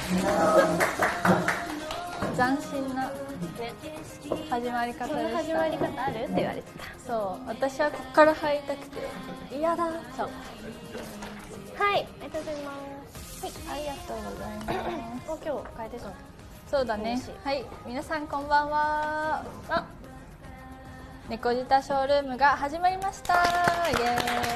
斬新な、ね、始まり方でした。 その始まり方あるって言われてた。 そう、私はここから入りたくて嫌だ。そう、 はい、ありがとうございます。 はい、ありがとうございます。 お、今日変えてたの。 そうだね。はい、皆さんこんばんは。猫舌ショールームが始まりました。イエーイ。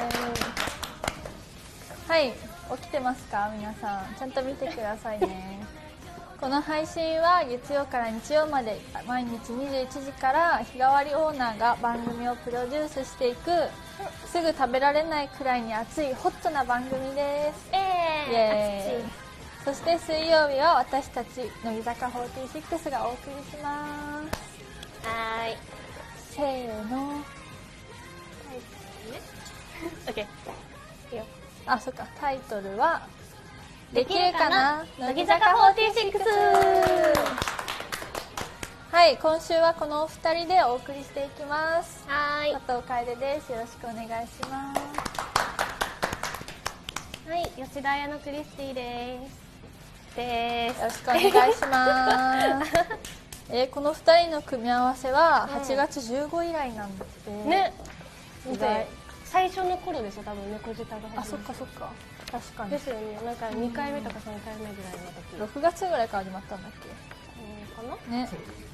はい、起きてますか皆さん。ちゃんと見てくださいね。この配信は月曜から日曜まで毎日21時から日替わりオーナーが番組をプロデュースしていく、すぐ食べられないくらいに熱いホットな番組です。イエーイ。そして水曜日は私たち乃木坂46がお送りします。 はーい。 せーの。 オッケー。いいよ。 あ、そっか。タイトルはできるかな乃木坂46。 はい、今週はこのお二人でお送りしていきます。 はーい。 佐藤楓です。よろしくお願いします。 はい、吉田彩乃クリスティです。 よろしくお願いします。この2人の組み合わせは8月15以来なんですって。 ね。 意外。 最初の頃ですよ、多分猫舌が。 あ、そっかそっか。確かに。 ですよね。なんか2回目とか3回目ぐらいの時。 6月ぐらいから始まったんだっかな。 けね。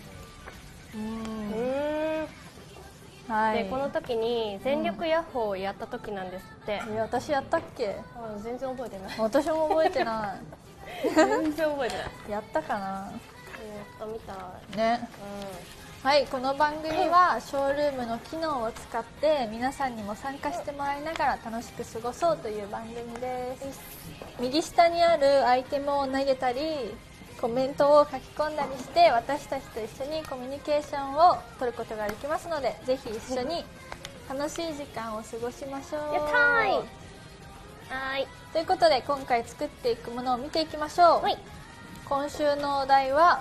はい。でこの時に全力ヤッホーをやった時なんですって。 私やったっけ？ 全然覚えてない。 私も覚えてない。 全然覚えてない。 やったかな。 やったみたい。 ね。はい、この番組はショールームの機能を使って皆さんにも参加してもらいながら楽しく過ごそうという番組です。右下にあるアイテムを投げたりコメントを書き込んだりして私たちと一緒にコミュニケーションを取ることができますので、ぜひ一緒に楽しい時間を過ごしましょう。 やったーい。はい。 ということで今回作っていくものを見ていきましょう。はい、今週のお題は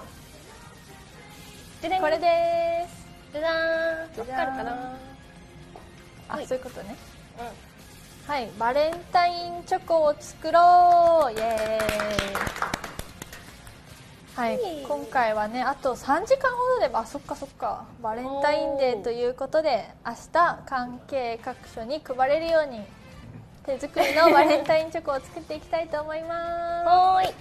これです。 じゃじゃーん。わかるかな。 あ、そういうことね。はい、バレンタインチョコを作ろう。イエーイ。はい、今回はね、あと3時間ほどで、あ、そっかそっか、バレンタインデーということで明日関係各所に配れるように手作りのバレンタインチョコを作っていきたいと思います。 はーい。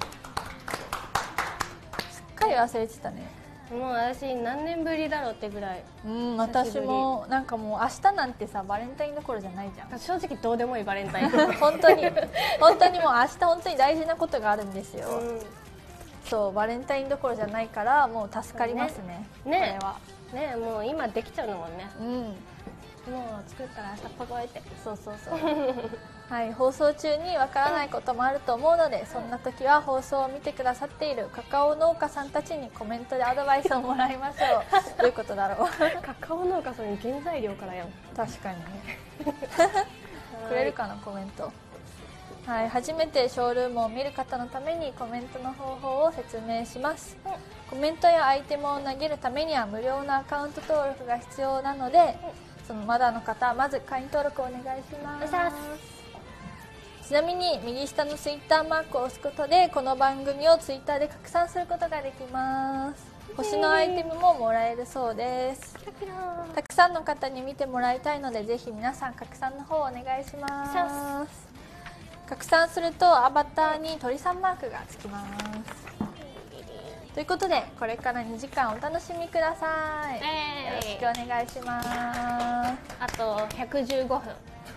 すっかり忘れてたね。 もう私何年ぶりだろうってぐらい。 私もなんかもう明日なんてさ、バレンタインどころじゃないじゃん。 正直どうでもいいバレンタイン。 本当にもう明日本当に大事なことがあるんですよ。そう、バレンタインどころじゃないからもう助かりますね。これはね、もう今できちゃうのもんね。もう作ったら明日パコえて。 そうそうそう。はい、放送中にわからないこともあると思うので、そんな時は放送を見てくださっているカカオ農家さんたちにコメントでアドバイスをもらいましょう。どういうことだろう。 カカオ農家さんに原材料からやん。 確かにね。くれるかなコメント。はい、初めてショールームを見る方のためにコメントの方法を説明します。コメントやアイテムを投げるためには無料のアカウント登録が必要なので、そのまだの方はまず会員登録をお願いします。ちなみに右下のツイッターマークを押すことでこの番組をツイッターで拡散することができます。星のアイテムももらえるそうです。たくさんの方に見てもらいたいので、ぜひ皆さん拡散の方をお願いします。拡散するとアバターに鳥さんマークがつきます。ということでこれから2時間お楽しみください。よろしくお願いします。 あと115分。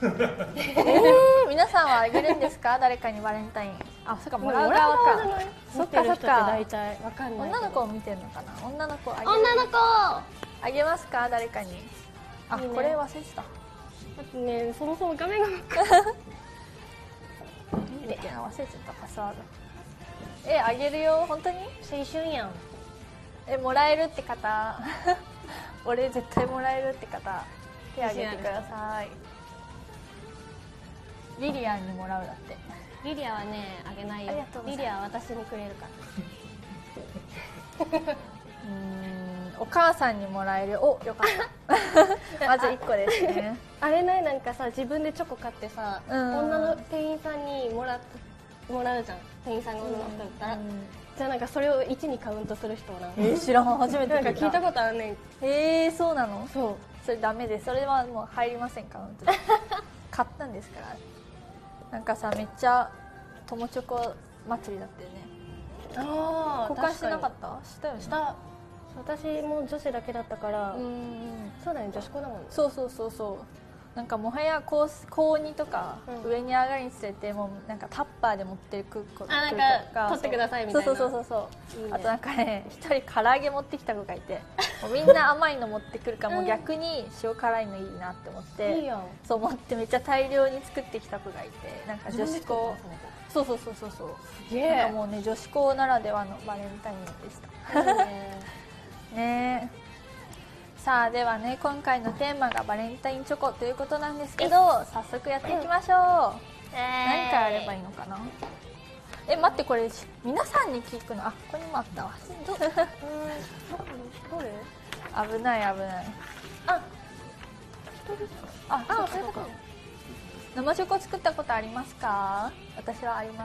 皆さんはあげるんですか？誰かにバレンタイン。あ、そっか、もらう側か。そっかそっか。 大体わかんない。 女の子を見てるのかな。女の子あげる。 女の子あげますか？誰かに。あ、これ忘れてた。 だってね、そもそも画面が忘れちゃったパスワード。あげるよ。本当に？ 青春やん。 もらえるって方。俺絶対もらえるって方、手あげてください。リリアンにもらうだって。 リリアはね、あげないよ。リリアは私にくれるから。 お母さんにもらえる。お、よかったまず1個ですね。 あれない、なんかさ、自分でチョコ買ってさ、女の店員さんにもらうじゃん。店員さんが女の人だったら、 じゃあなんかそれを1にカウントする人な知らん、初めてなんか聞いたことあるねん。 そうなの？ そうそれダメです。それはもう入りません、カウントに。買ったんですから。なんかさ、めっちゃ友チョコ祭りだったよね。 ああ交換してなかった？したよね。 した。私も女子だけだったから。そうだね、女子校だもんね。 そうそうそうそう。なんかもはや高2とか上に上がるにつれて、もうなんかタッパーで持ってく子がなんか取ってくださいみたいな。 そうそうそう。 いいね。 あとなんかね、一人唐揚げ持ってきた子がいて、もうみんな甘いの持ってくるから、もう逆に塩辛いのいいなって思って、 いいよ。 そう思ってめっちゃ大量に作ってきた子がいて、なんか女子校、そうそうそうそうそう、なんかもうね、女子校ならではのバレンタインでした。ねえ。さあではね、今回のテーマがバレンタインチョコということなんですけど、早速やっていきましょう。何からやればいいのかな。待って、これ皆さんに聞くの。あ、ここにもあったわ。 どれ？ 危ない危ない。そうか。生チョコ作ったことありますか？私はあります。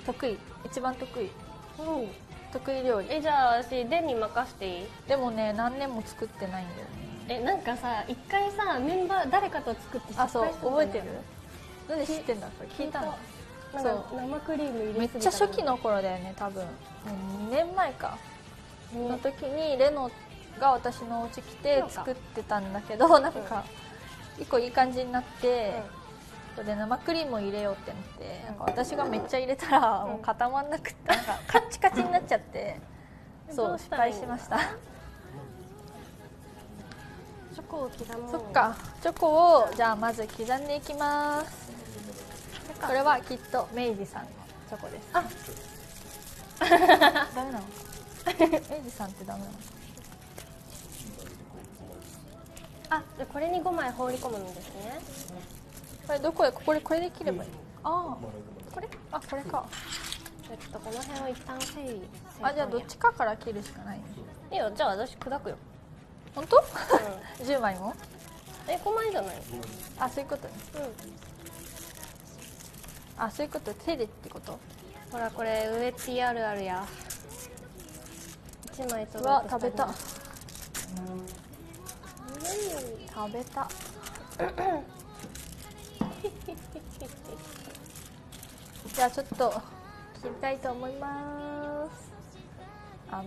得意、一番得意。得意料理。 じゃあ私デンに任せていい？ でもね、何年も作ってないんだよね。 なんかさ、一回さ、メンバー誰かと作って失敗した。 そう、覚えてる？なんで知ってんだ？これ聞いたの？ なんか生クリーム入れすぎた。 めっちゃ初期の頃だよね、多分。2年前かの時にレノが私のお家来て作ってたんだけど、なんか一個いい感じになって、で生クリームを入れようってなって、なんか私がめっちゃ入れたらもう固まんなくって、なんかカッチカチになっちゃって、そう失敗しました。 チョコを刻む。 そっか、チョコをじゃあまず刻んでいきます。これはきっと明治さんのチョコです。ダメなの？明治さんってダメなの？ これに5枚放り込むんですね。 これどこで、これで切ればいい？これ？これか。 ちょっとこの辺を一旦整理。 じゃあどっちかから切るしかないね。 いいよ、じゃあ私砕くよ。 本当？10枚も 5枚じゃない？ そういうことね。そういうこと、手でってこと？ ほらこれ上 TRR や。1枚と食べた。食べた。じゃあちょっと切りたいと思います。 あ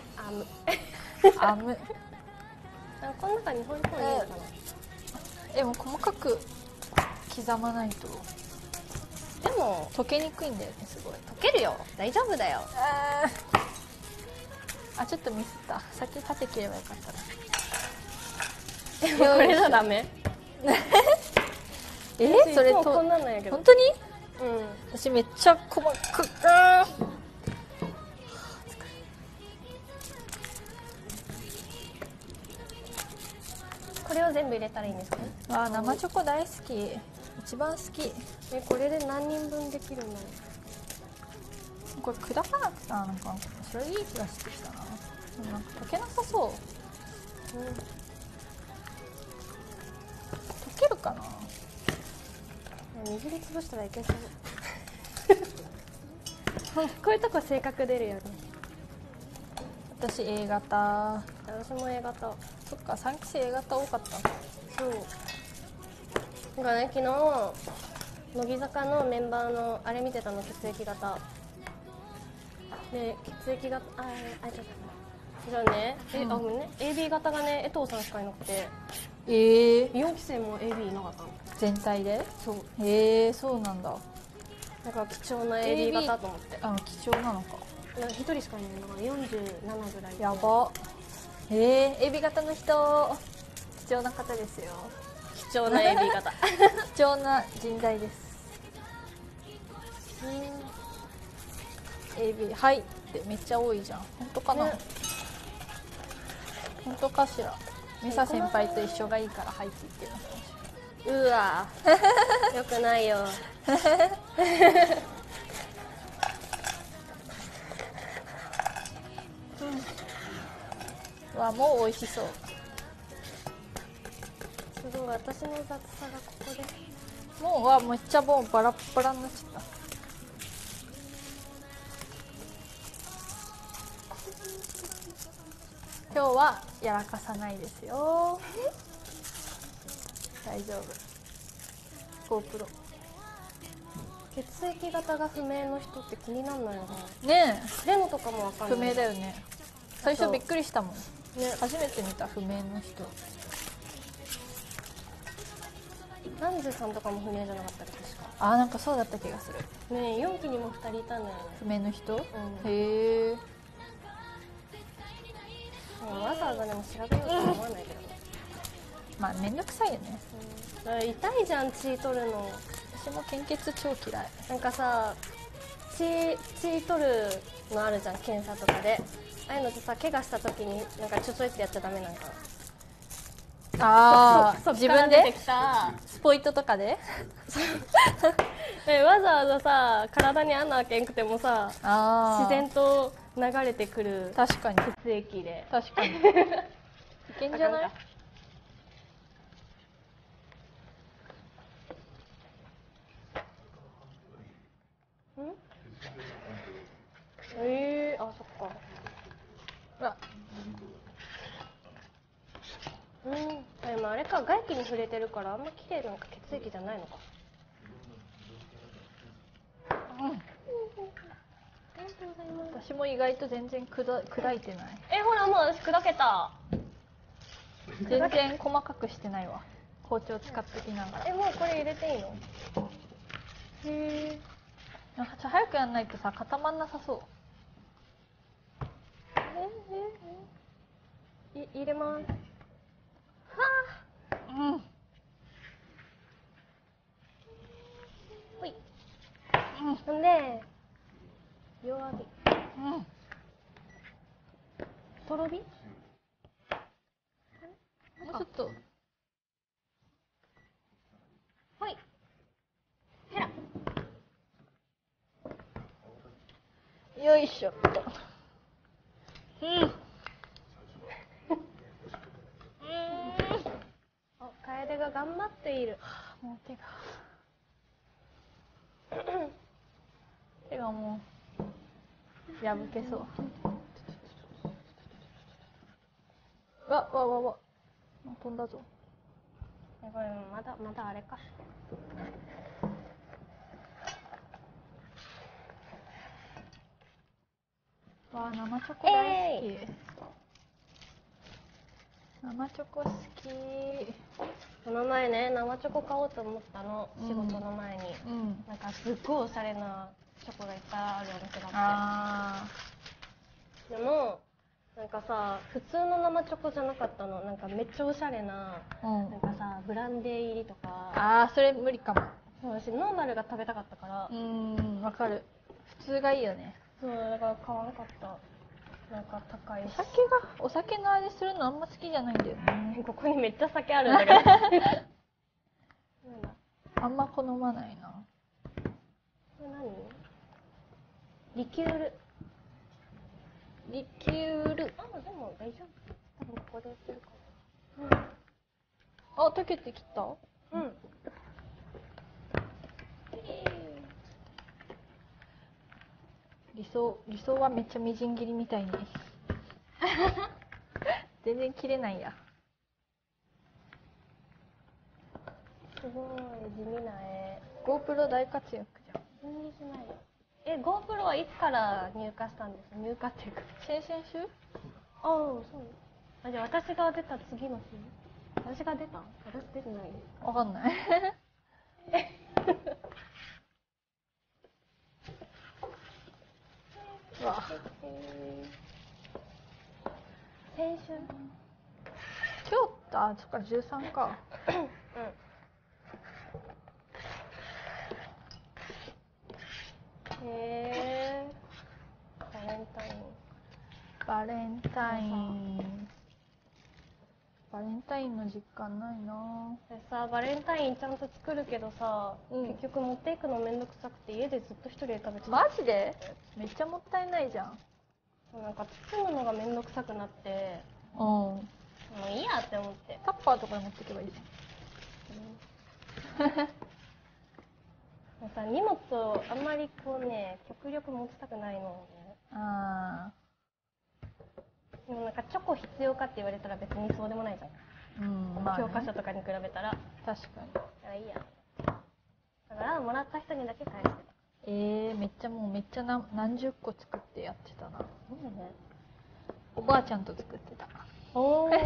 むこの中に放り込んでいいのかな。 でも細かく刻まないと。 でも溶けにくいんだよね、すごい。 溶けるよ、大丈夫だよ。 ちょっとミスった。先縦切ればよかったな。 これじゃダメ？ それとこんなんなんやけど。 本当に？私めっちゃ細かく。 これを全部入れたらいいんですかね？ 生チョコ大好き。一番好き。 これで何人分できるの？ これ砕かなくたなんかそれいい気がしてきたな。なんか溶けなさそう。溶けるかな。 水に潰したらいけそう。こういうとこ性格出るよね。 私 A 型。 私も A 型。 そっか、3期生 A 型多かった。 そう。なんかね、昨日乃木坂のメンバーのあれ見てたの、血液型で、血液型じゃあね、ごめんね、 AB 型がね、江藤さんしかいなくて、4期生も AB いなかったの全体で。 そう。 そうなんだ。 だから貴重な AB 型と思って。 貴重なのか。 1人しかいないのが47ぐらい。 やば。AB 型の人貴重な方ですよ。 貴重な AB 型。 貴重な人材です。AB はいってめっちゃ多いじゃん。本当かな、本当かしら。ミサ先輩と一緒がいいからはいって言ってます。 うわよくないよ。 もう美味しそう。 すごい、私の雑さがここでもうめっちゃもうバラッバラになっちゃっ今日はやらかさないですよ。大丈夫。 GoPro 血液型が不明の人って気になるのよな。 ねレノとかもわかえ、 んない。 不明だよね。最初びっくりしたもん。 ね、 初めて見た不明の人。 ランジュさんとかも不明じゃなかったっけ、確か。 あー、なんかそうだった気がする。 ねえ、4期にも2人いたんだよね。 不明の人、 うん、 へえ。 わざわざでも調べようとは思わないけどね。 まあめんどくさいよね。 だから痛いじゃん、血取るの。 私も献血超嫌い。 なんかさ、血取るのあるじゃん、検査とかで。ああいうのってさ、怪我した時になんかちょちょいってやっちゃダメなんかな。 ああ、 そっ自分でから出てきたスポイトとかでわざわざさ、体に穴開けんくてもさ、 あ自然と流れてくる確かに血液で。 確かにいけんじゃない？ あかんか。ん？あ、そっか。 うわ、 でもあれか、外気に触れてるからあんま綺麗な血液じゃないのか。 私も意外と全然砕いてない。 ほら、もう私砕けた。 全然細かくしてないわ。包丁使ってきながら。 もうこれ入れていいの？へなんか早くやんないとさ固まんなさそう。 入れます。 うんほい。ほんで弱火。とろ火？ もうちょっと。 ほい。へら。 よいしょっと。 楓が頑張っている。 もう手がもう破けそう。わ飛んだぞ。 これまだあれか。 わあ、生チョコ大好き。生チョコ好き。 この前ね、生チョコ買おうと思ったの、仕事の前に。なんかすっごいおしゃれなチョコがいっぱいあるお店があって。でもなんかさ、普通の生チョコじゃなかったの。なんかめっちゃおしゃれな、なんかさ、ブランデー入りとか。 それ無理かも。 私ノーマルが食べたかったから。 わかる。普通がいいよね。 そうだから買わなかった。なんか高いし。 お酒の味するのあんま好きじゃないんだよね。 ここにめっちゃ酒あるんだけど。 あんま好まないな。 これ何？リキュール。 リキュール。 でも大丈夫。多分ここで売ってるかな。 溶けてきた？理想はめっちゃみじん切りみたいに全然切れないや。 すごい地味な絵。 GoPro 大活躍じゃん。 全然しないよ。GoPro はいつから入荷したんですか？入荷っていうか先々週？ そう。じゃあ私が出た次の日？私が出た？私出てない？ わかんないうわ、 先週？ 今日そっか13かバレンタインの実感ないな。 さ、バレンタインちゃんと作るけどさ、結局持っていくのめんどくさくて家でずっと一人で食べてた。 マジで？めっちゃもったいないじゃん。 なんか包むのがめんどくさくなって、 もういいやって思って。 タッパーとかに持っていけばいいじゃんさ、荷物をあんまりこうね、極力持ちたくないのね。 あでもなんかチョコ必要かって言われたら別にそうでもないじゃん、 うんまあね、 教科書とかに比べたら。 確かに。 だからいいや、だからもらった人にだけ返してた。 めっちゃもうめっちゃ何十個作ってやってたな。 そうね、 おばあちゃんと作ってた。 おおそ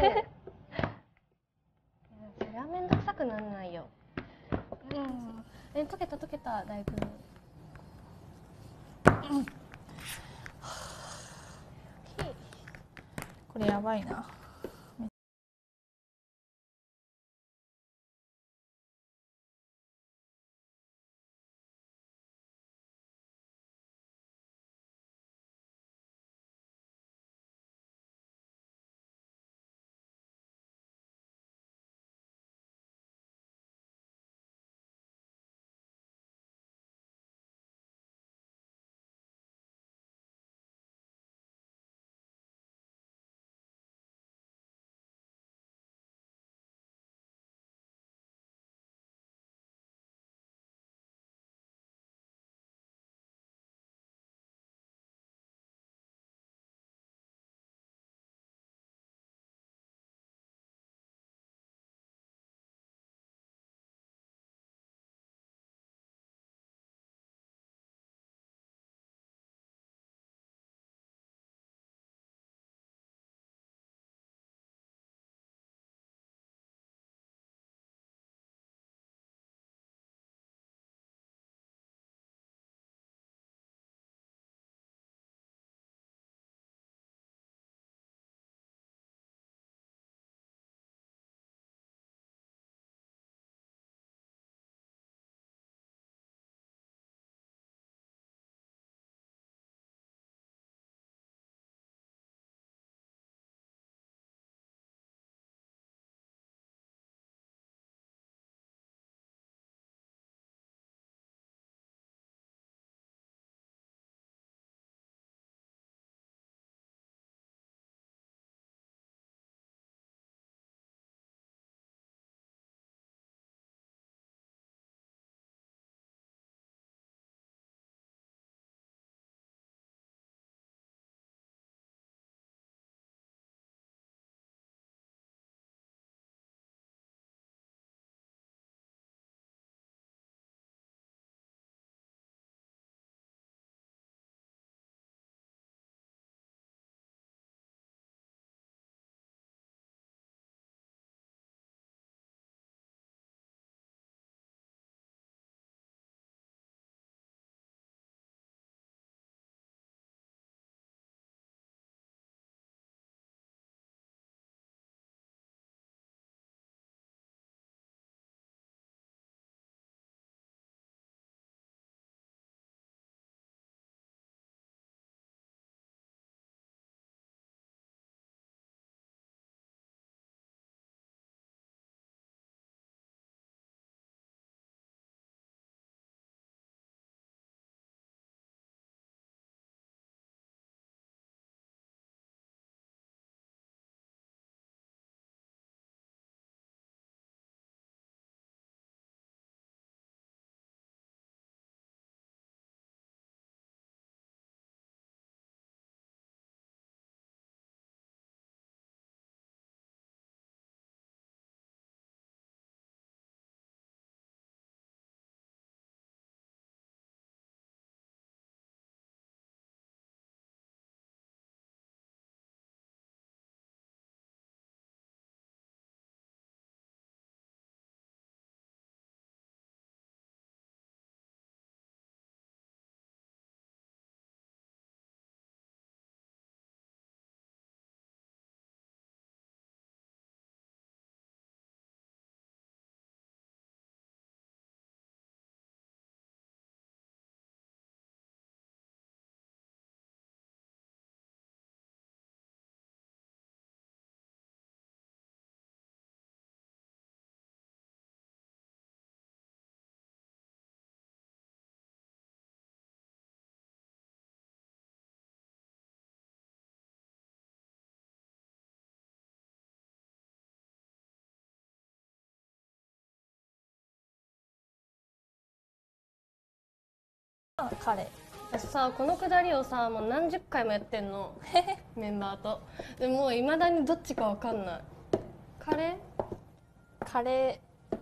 りゃめんどくさくなんないよ。溶けただいぶ。 これやばいな。彼さ、このくだりをさもう何十回もやってんのメンバーと。でもういまだにどっちかわかんない。カレカレ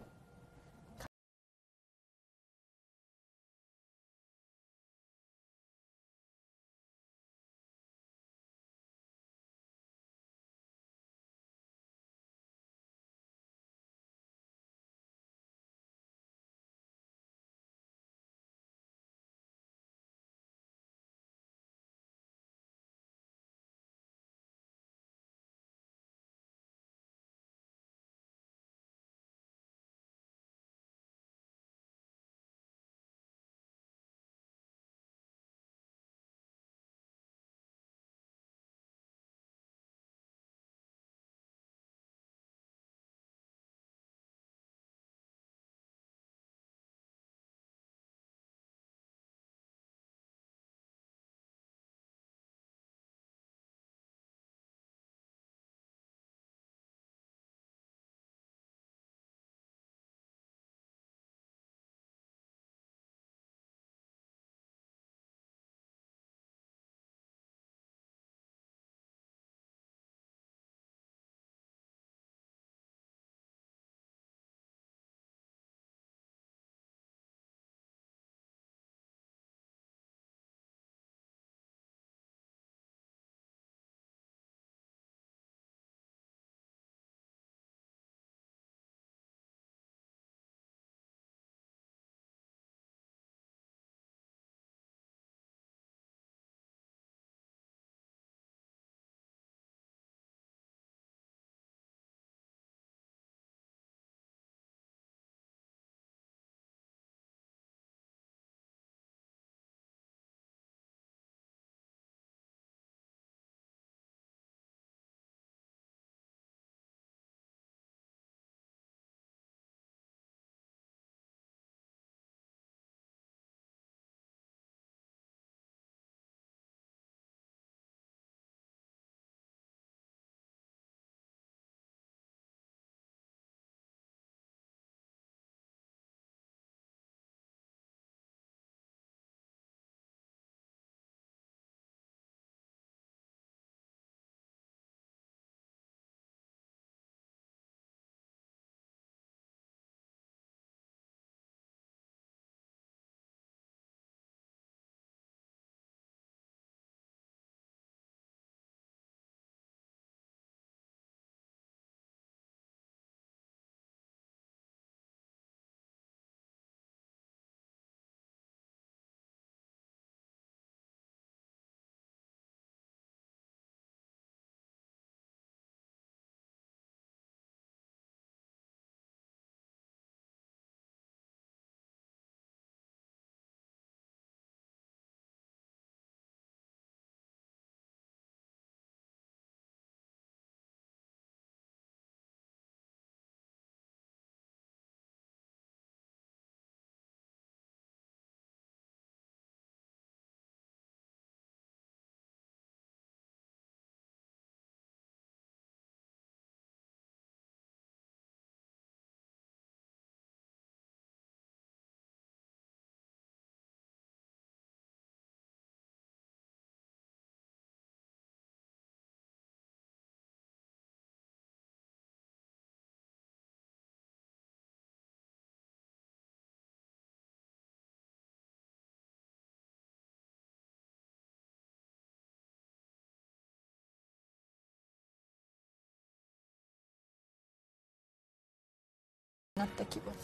なった気分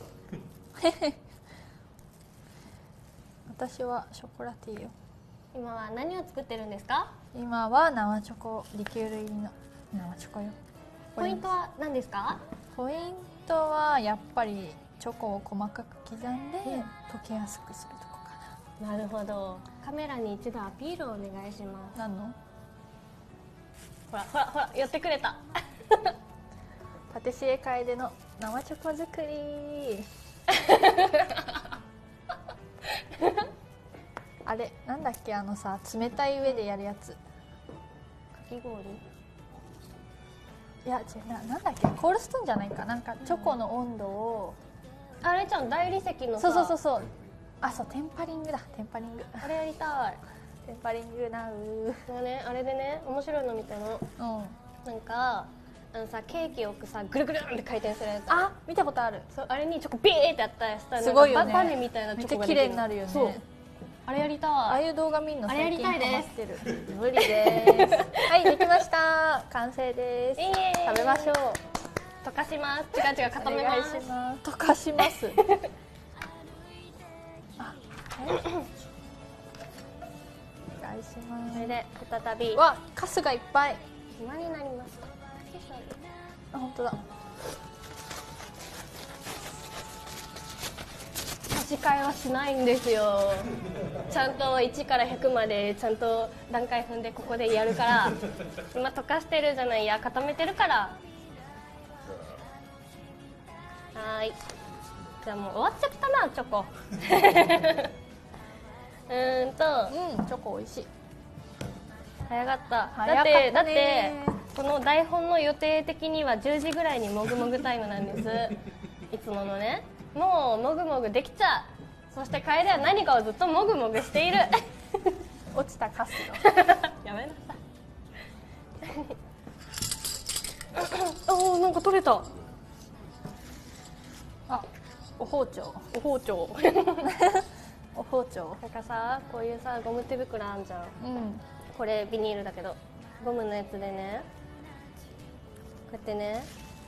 私はショコラティーよ。 今は何を作ってるんですか？ 今は生チョコ、リキュール入りの生チョコよ。 ポイントは何ですか？ ポイントはやっぱりチョコを細かく刻んで溶けやすくするとこかなるほど。カメラに一度アピールをお願いします。 な。何の？ ほらほらほら、寄ってくれたパティシエ楓の生チョコ作りあれなんだっけ、あのさ、冷たい上でやるやつ。 かき氷？ いや違うなんだっけ、コールストーンじゃないかなんかチョコの温度を、 あれちゃん大理石のさ、 そうあ、そう、テンパリングだ。テンパリング。 あれやりたい。 テンパリングなう。 なんかね、あれでね、面白いの見たの。なんかさ、ケーキをさ、ぐるぐるって回転するやつ。 あ、見たことある。 そう、あれにチョコビーってやったらさ、 すごいよね。 バネみたいなチョコができる。 めっちゃ綺麗になるよね。 そう、あれやりたい。 ああいう動画見るの最近ハマってる。無理です。はい、できました。完成です。食べましょう。 溶かします。違う固めます。 溶かします。あ、お願いします。 それで再び。 わ、カスがいっぱい。 暇になりました。 あ、本当だ。 差し替えはしないんですよ。ちゃんと1から100までちゃんと段階踏んでここでやるから。今溶かしてるじゃないや、固めてるから。はい。じゃあもう終わっちゃったな、チョコ。 チョコ美味しい。 早かった。 早かったね。 だってこの台本の予定的には10時ぐらいにもぐもぐタイムなんです。いつものね。もうもぐもぐできちゃう。そして楓は何かをずっともぐもぐしている。 落ちたカスよ。 やめなさい。おお、なんか取れた。 あ、お包丁。 お包丁。 お包丁。 なんかさ、こういうさ、ゴム手袋あんじゃん。これビニールだけど、ゴムのやつでね、こうやってね、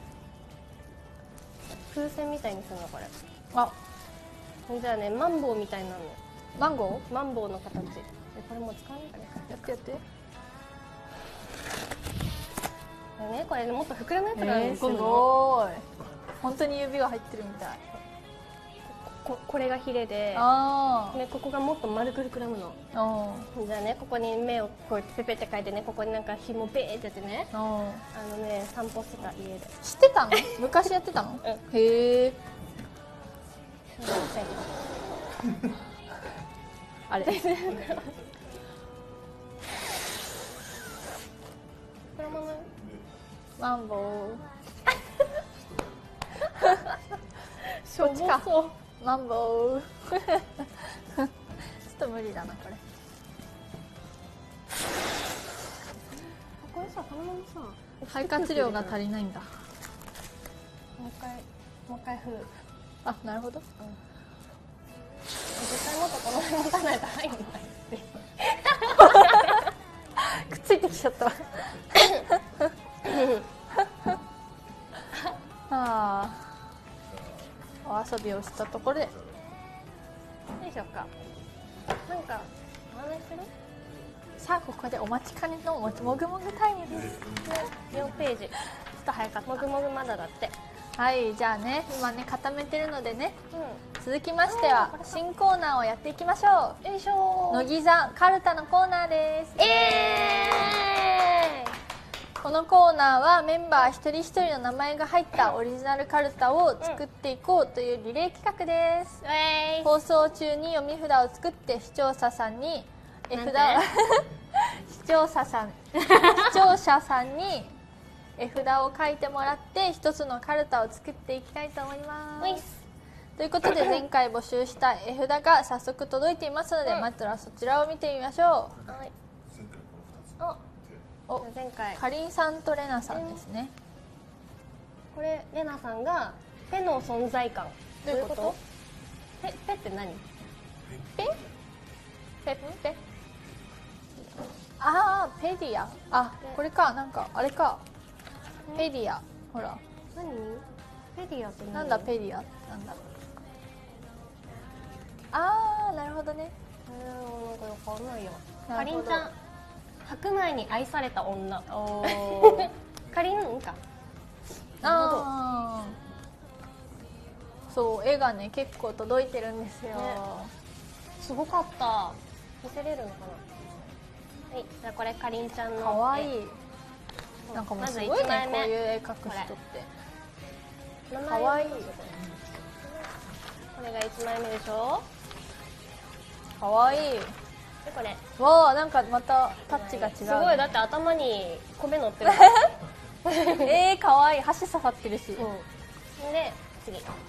風船みたいにするのこれ。 あ、 じゃあね、マンボウみたいになるの。 マンゴー？マンボウの形。これもう使わないからね。 やってやって。 ね、これもっと膨らむやつがあるんですよ。 すごい。本当に指が入ってるみたい。 これがヒレで、ね、ここがもっと丸く膨らむの。じゃあね、ここに目をこうやってペペって描いてね、ここになんか紐ベーってやってね、散歩してた家で。 知ってたの？昔やってたの？へえ。あれ。 膨らまない？ マンボウ。 こっちか。 マンボウ。ちょっと無理だなこれ。 これさ、このままさ、 肺活量が足りないんだ。 もう一回振る。 あ、なるほど。 絶対もっとこの辺持たないと入んない。 くっついてきちゃった。お遊びをしたところで、 よいしょか。なんかお話する？ さあここでお待ちかねのもぐもぐタイムです。 4ページ。ちょっと早かった。もぐもぐまだだって。 はい、じゃあね、今ね固めてるのでね、続きましては新コーナーをやっていきましょう。 よいしょ。 乃木座カルタのコーナーです。このコーナーはメンバー一人一人の名前が入ったオリジナルカルタを作っていこうというリレー企画です。放送中に読み札を作って視聴者さんに絵札を視聴者さんに絵札を書いてもらって一つのカルタを作っていきたいと思います。ということで前回募集した絵札が早速届いていますので、まずはそちらを見てみましょう。 前回かりんさんとれなさんですね。 これれなさんがペの存在感。 どういうこと？ ペって何？ ペあー、ペディア。あ、これか。なんかあれか。ペディア。ほら。 何？ペディアって何？ なんだペディア。なんだ。あー、なるほどね。 なんかわかんないよ。 かりんちゃん。 白米に愛された女。かりんか。 あー。そう、絵がね結構届いてるんですよ。 すごかった。見せれるのかな。はい、じゃあこれかりんちゃんの。 かわいい。なんかもうすごいね、こういう絵描く人って。かわいい。これが1枚目でしょ。 かわいい。 でこれ。 わあ、なんかまたタッチが違う。すごい、だって頭に米乗ってる。 かわいい。箸刺さってるし。 で次これ。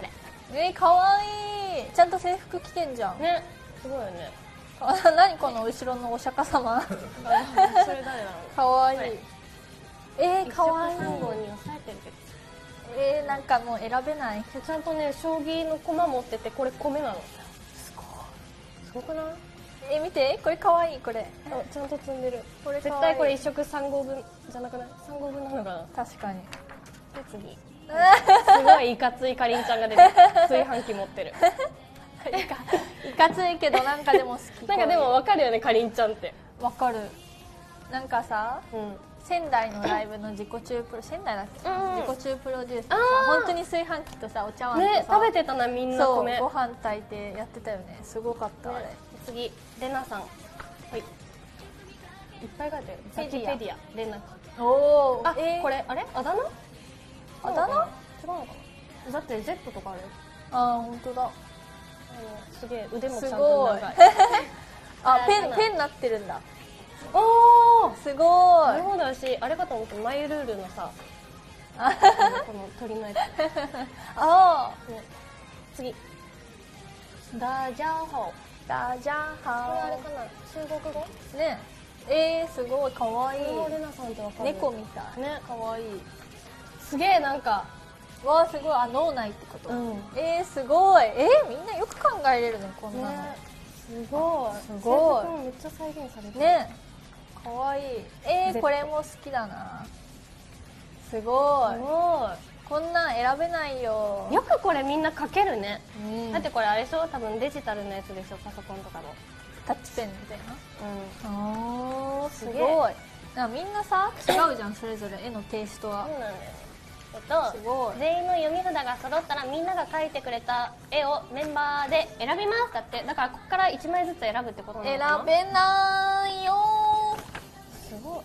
かわいい。ちゃんと制服着てんじゃん。 ね、すごいよね。 何この後ろのお釈迦様。 それ誰なの？ かわいい。かわいい。 一色三号に抑えてるけど。 なんかもう選べない。 ちゃんとね、将棋の駒持ってて、これ米なの。すごくない？ 見て、これかわいい。これちゃんと積んでる。 これ絶対これ一食3合分じゃなくない？ 3 合分なのかな。 確かに。 で次すごいいかついかりんちゃんが出てる。炊飯器持ってる。 いかついけどなんかでも好き。 なんかでも分かるよね、かりんちゃんって。 わかる。なんかさ、 うん仙台のライブの自己中プロ、仙台だっけ、 うん自己中プロデュースでさ、本当に炊飯器とさお茶碗とさ、 ね、食べてたなみんな米。 そうご飯炊いてやってたよね。すごかった、あれ。 次レナさん。はいいっぱい書いてる。ザキペディアレナ。 おお、 あ、これあれあだ名？ あだ名？ 違うのかな。だって Z とかある。 本当だ。 すげえ腕もちゃんすとごい。 長い。 ペンになってるんだ。 おお、 すごい。 なるほど。私あれかと思って、マイルールのさ、この鳥のやつ。ね、次ダジャーホー。 ダジャーこれあれハかな、中国語？ ー。ね。すごいかわいい。 これはレナさんってわかる？ 猫みたい。 ね、 かわいい。 すげえなんか。 わあ、すごい。脳内ってこと。 うん。 すごい。みんなよく考えれるね、こんなの。 ね、すごい。 すごい制服もめっちゃ再現されてる。 ね。かわいい。これも好きだな。すごい。 すごこんなん選べないよ。 い。よくこれみんな書けるね。 うんだってこれあれでしょ、多分デジタルのやつでしょ、パソコンとかの。 タッチペンみたいな。すすげえごい。なんかみんなさ、違うじゃん、それぞれ絵のテイストはそう。なんだよね。 すごい。 全員の読み札が揃ったらみんなが描いてくれた絵をメンバーで選びます。だってだからここから1枚ずつ選ぶってことなのかな。 選べないよすごい。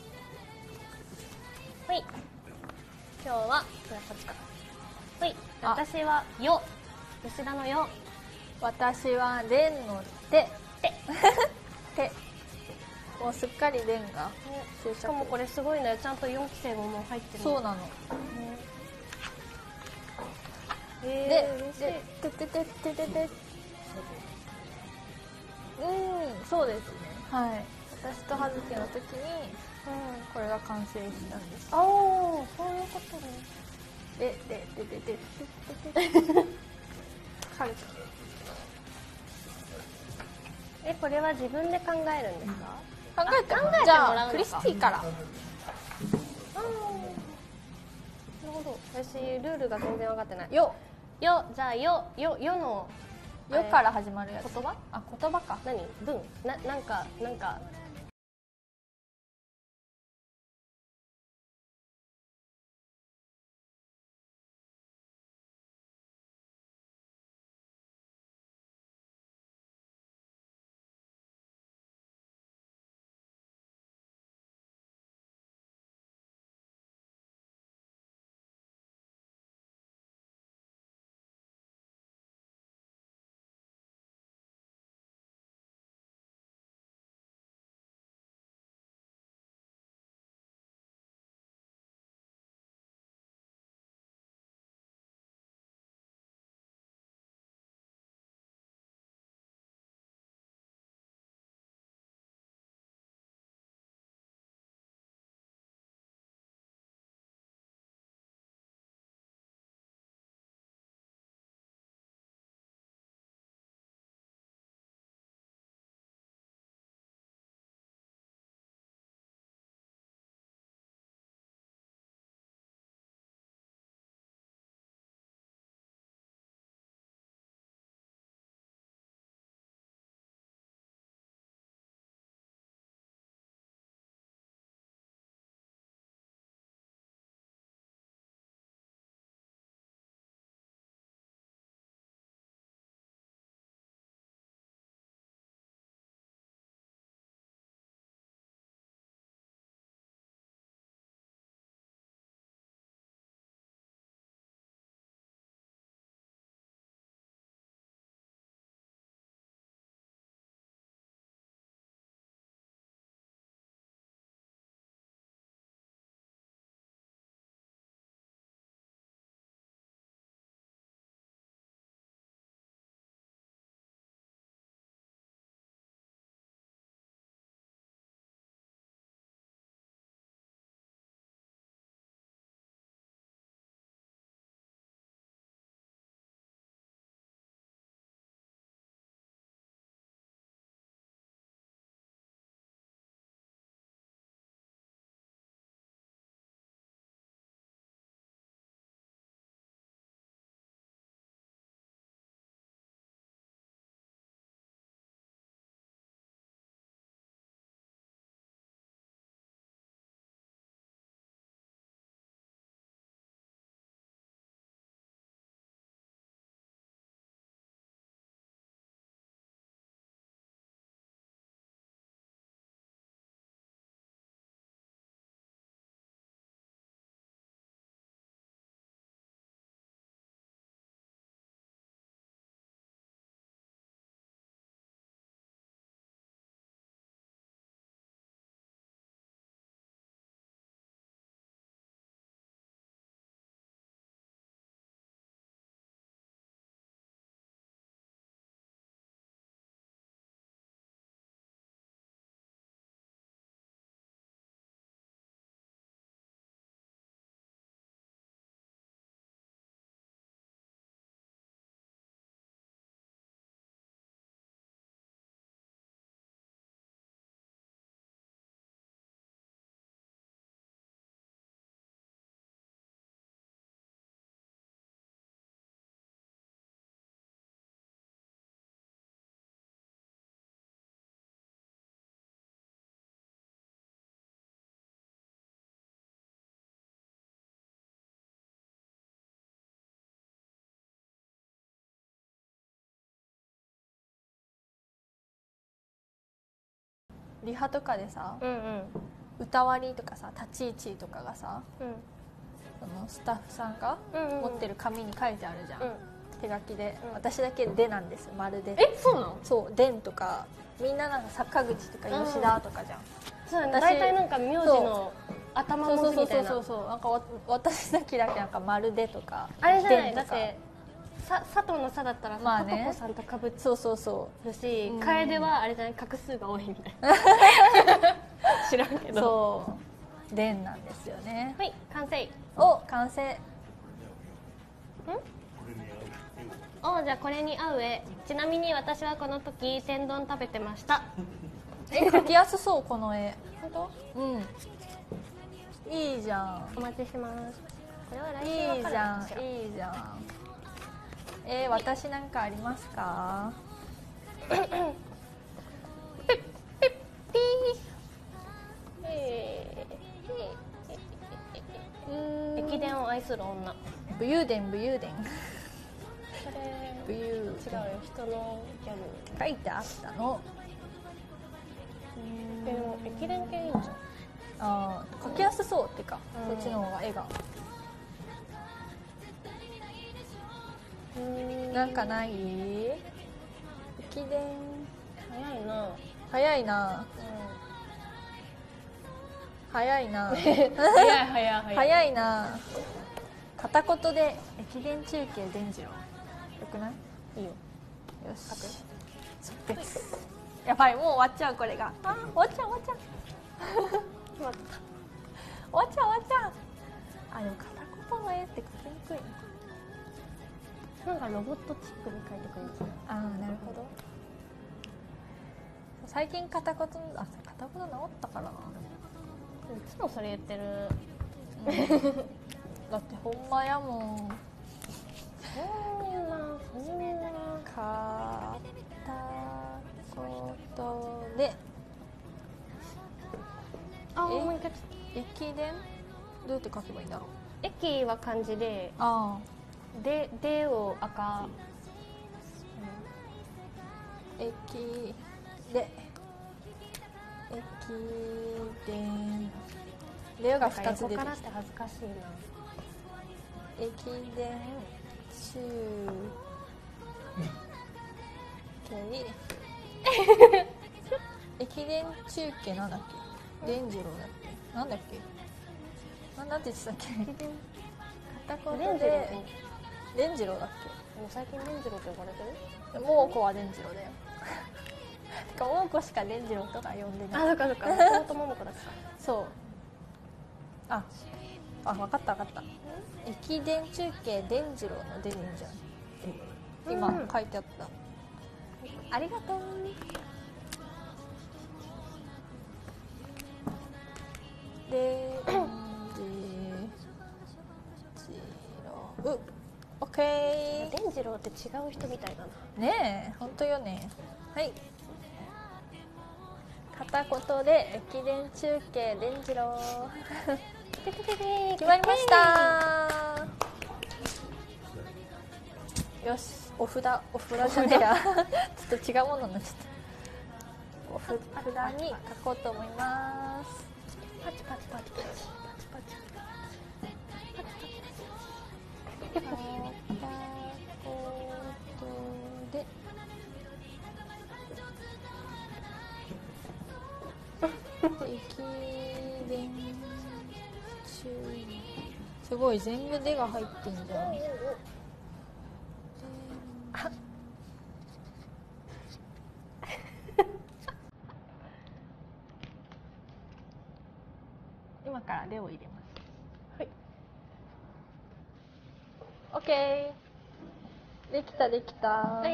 はい、今日はこっちか。はい、 あ私はよ、吉田のよ。 私はレンの手。手。もうすっかりレンが執着。 しかもこれすごいね、ちゃんと4期生ももう入ってる。 そうなの。で、そうですね。はい。私と葉月の時にこれが完成したんです。 ああ、そういうことね。 カルこれは自分で考えるんですか？ 考えてもらう。 考えてもらうのか。 じゃあクリスティから。 なるほど。私ルールが全然分かってない。 よ。 じゃあよのよから始まるやつ。 言葉？ 言葉か。 何？文？なんかリハとかでさ、 うんうん歌割りとかさ立ち位置とかがさ、 うんそのスタッフさんがうん持ってる紙に書いてあるじゃん、 うん手書きで、 うん私だけ「で」なんですよ、まるで。 そうなの？ そう「でん」とかみんななんか坂口とか吉田とかじゃん、 そうだね、 私大体なんか名字の頭そうそうそう文字みたいな。 そうそうなんか私だけなんか「まるで」とかあれじゃない、 でんとかだって佐藤の「さ」だったらまあねさとこさんとかぶっそうそうそるし、 うん楓はあれじゃない、画数が多いみたいな知らんけうど。 そう「でん」なんですよね。 はい、完成。 お完成。 じゃあこれに合う絵。ちなみに私はこの時天丼食べてました。 描きやすそうこの絵。 本当？ うんいいじゃんお待ちしてます。これは来週いいじわかるゃんかしら。 いいじゃん。私なんかありますか？ 駅伝を愛する女。 武勇伝武勇伝それ武勇違うよ、人のギャグ。 書いてあったの。 でも駅伝系いいんじゃん。 あー書きやすそうってか、 うんそっちの方が絵がなんかない？駅伝早いな。 早いな早いな早い早い早い。 早いな。片言で駅伝中継伝次郎よくない？ いいよ。 よし即決。やばいもう終わっちゃうこれが。終わっちゃう終わっちゃう決まった。 終わっちゃう終わっちゃう。あでも片言の絵って描きにくいな。 なんかロボットチックに書いてくれる。 あーなるほど。最近片言治ったからな。 いつもそれ言ってる。 だってほんまやもん。 そんな。 片言でもう一回。 駅伝どうやって書けばいいんだろう。 駅は漢字で、 あでを赤。 あ駅で駅伝レオが2つ出てきた。 横からって恥ずかしいな。 駅伝中継駅伝中継なんだっけ？伝次郎だっけ？なんだっけ？なんて言ってたっけ？片言で伝次郎だっでも最近伝次郎って呼ばれてる？ け？桃子は伝次郎だよ。てか桃子しか伝次郎とか呼んでない。 そっかそっか。もともと桃子だった。 そう。あ、分かった分かった。駅伝中継伝次郎の伝でいいんじゃん。今書いてあった。ありがとう。で、オッケー。 伝次郎って違う人みたいだな。 ねえ、本当よね。はい。片言で駅伝中継伝次郎。決まりました。よし、お札じゃねえや。ちょっと違うものになっちゃった。お札に書こうと思います。 パチパチパチパチパチパチ片言で駅伝中すごい全部「で」が入ってんじゃん。今から「で」を入れます。 はい。 オッケー。できたできた。 はい。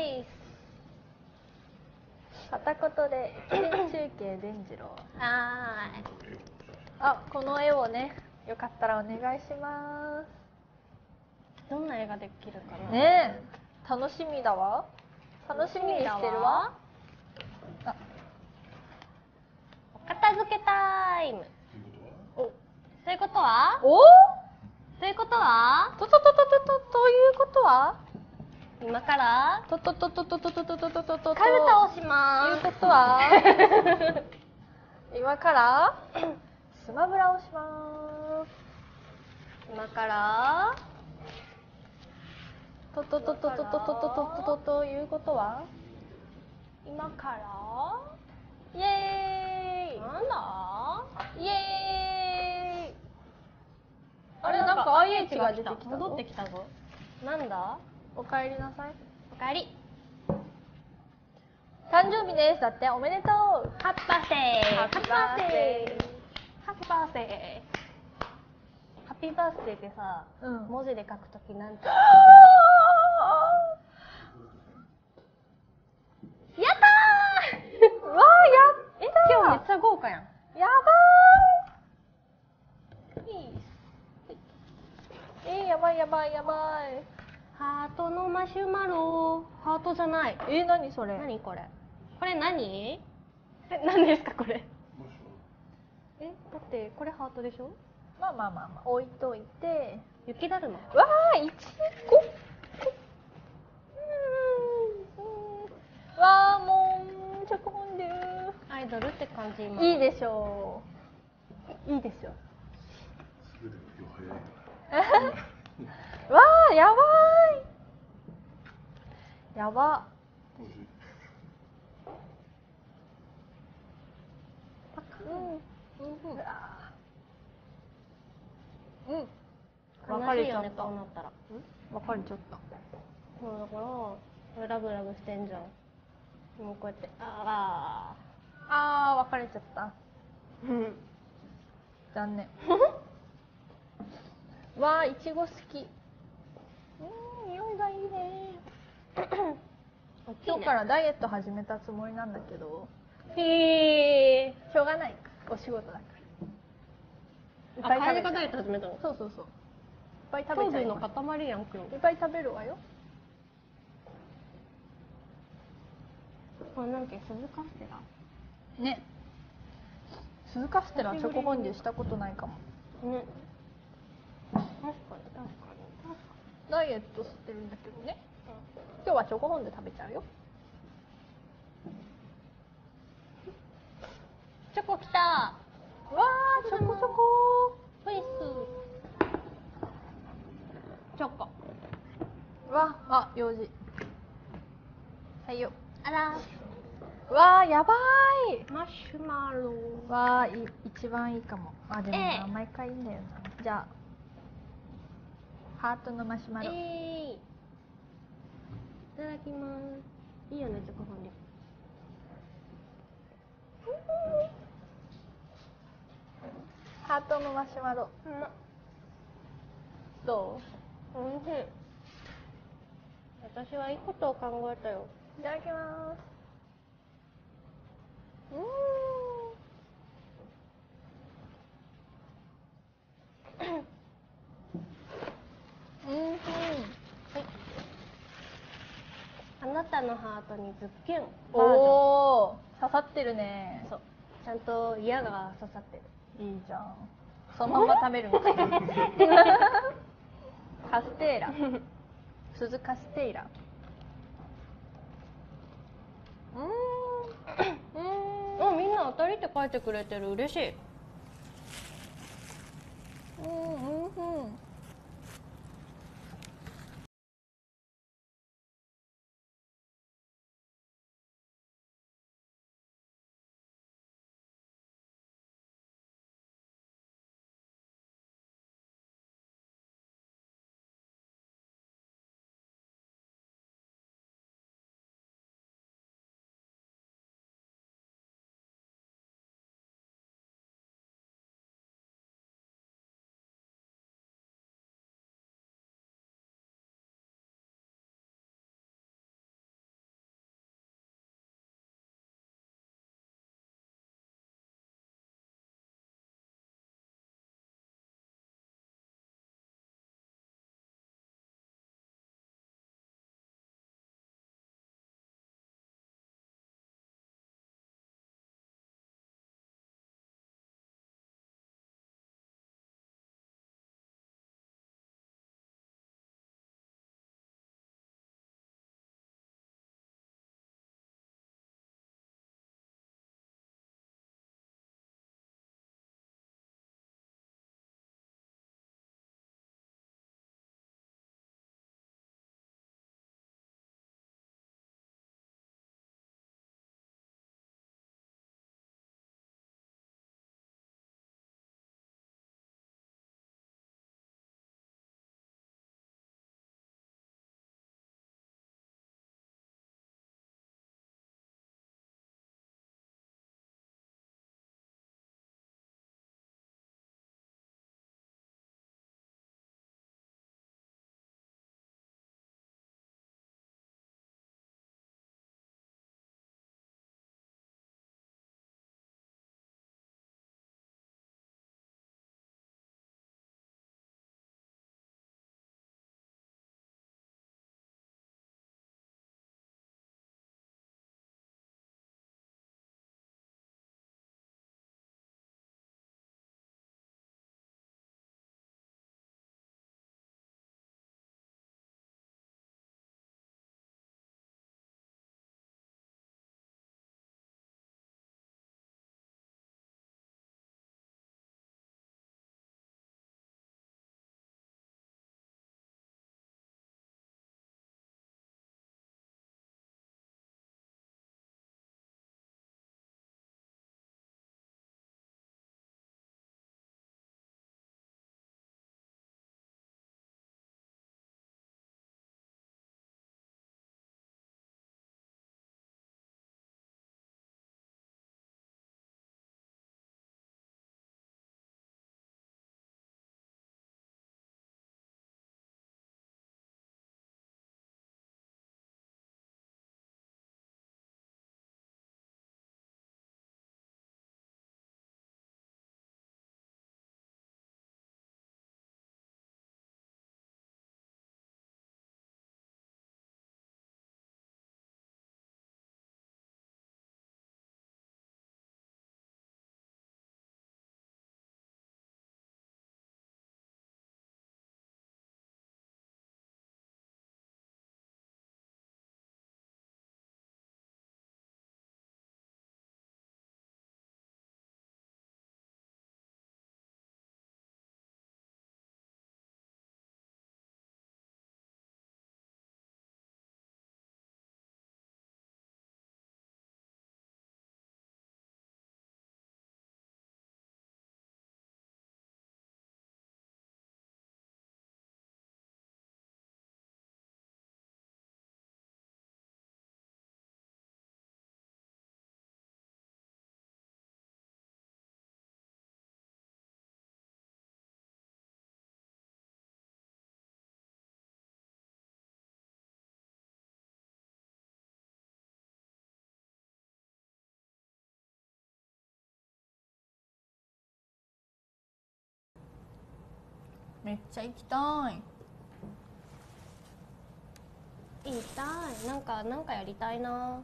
片言で駅伝中継伝次郎。 はあ、この絵をね、よかったらお願いしまーい。どんな絵ができるかな。 す。ねえ、楽しみだわ。楽しみにしてるわ。あ、 お片付けタイム。 お、 そういうことは？ お？ そういうことは？ ということは？ 今からとカルタをしまいうす。 ことは？ 今からスマブラをします。 今からということは今からイエーイなんだイエーイあれなんか IH が出てきたぞ。 戻ってきたぞ。なんだおかえりなさい。 おかえり。 誕生日ですだって。おめでとう。 ハッピーバースデーハッピーバースデーハッピーバースデーハッピーバースデーってさ、 うん文字で書くときなんてややったーうわーやったー。 今日めっちゃ豪華やん。 やばーい。やばいやばいやばい。 ハートのマシュマロー。ハートじゃない。 何それ。 何これ。これ何？何ですかこれ。だってこれハートでしょ。 まあまあまあまあ置いといて。 雪だるま。 わーいちご。わーもうチョコフォンデュアイドルって感じ。 いいでしょう。いいでしょう。わーやばい。やば。別れちゃった。 こうなったら。 別れちゃった。 そうだからラブラブしてんじゃん。もうこうやってああー別れちゃった。残念。わーいちご好き。匂いがいいね。今日からダイエット始めたつもりなんだけど、 へえ。 しょうがないか、お仕事だから。 カエルがダイエット始めたの。 そうそうそう。いっぱい食べちゃいます。 糖分の塊やん今日。 いっぱい食べるわよ。 これなんか鈴カステラ。 ね。鈴カステラチョコフォンデュしたことないかも。 ね。確かに。 ダイエットしてるんだけどね。今日はチョコフォンデュ食べちゃうよ。 チョコきた。 わーチョコチョコホイッス。チョコ。 わあ用事。はいよ。 あら。 わーやばーい。 マシュマロ。 わー一番いいかも。あでもな、毎回いいんだよな。じゃあハートのマシュマロ。 いただきます。いいよねチョコフォンデュ。 ハートのマシュマロ。どう？ おいしい。私はいいことを考えたよ。 いただきます。 あなたのハートにズッキュンバージョン。 おお刺さってるね。 そう。ちゃんと矢が刺さってる。 いいじゃん。そのまま食べるみたいな。カステーラ。鈴カステーラ。 みんな当たりって書いてくれてる。嬉しい。 めっちゃ行きたい。 言いたい。なんかやりたいな。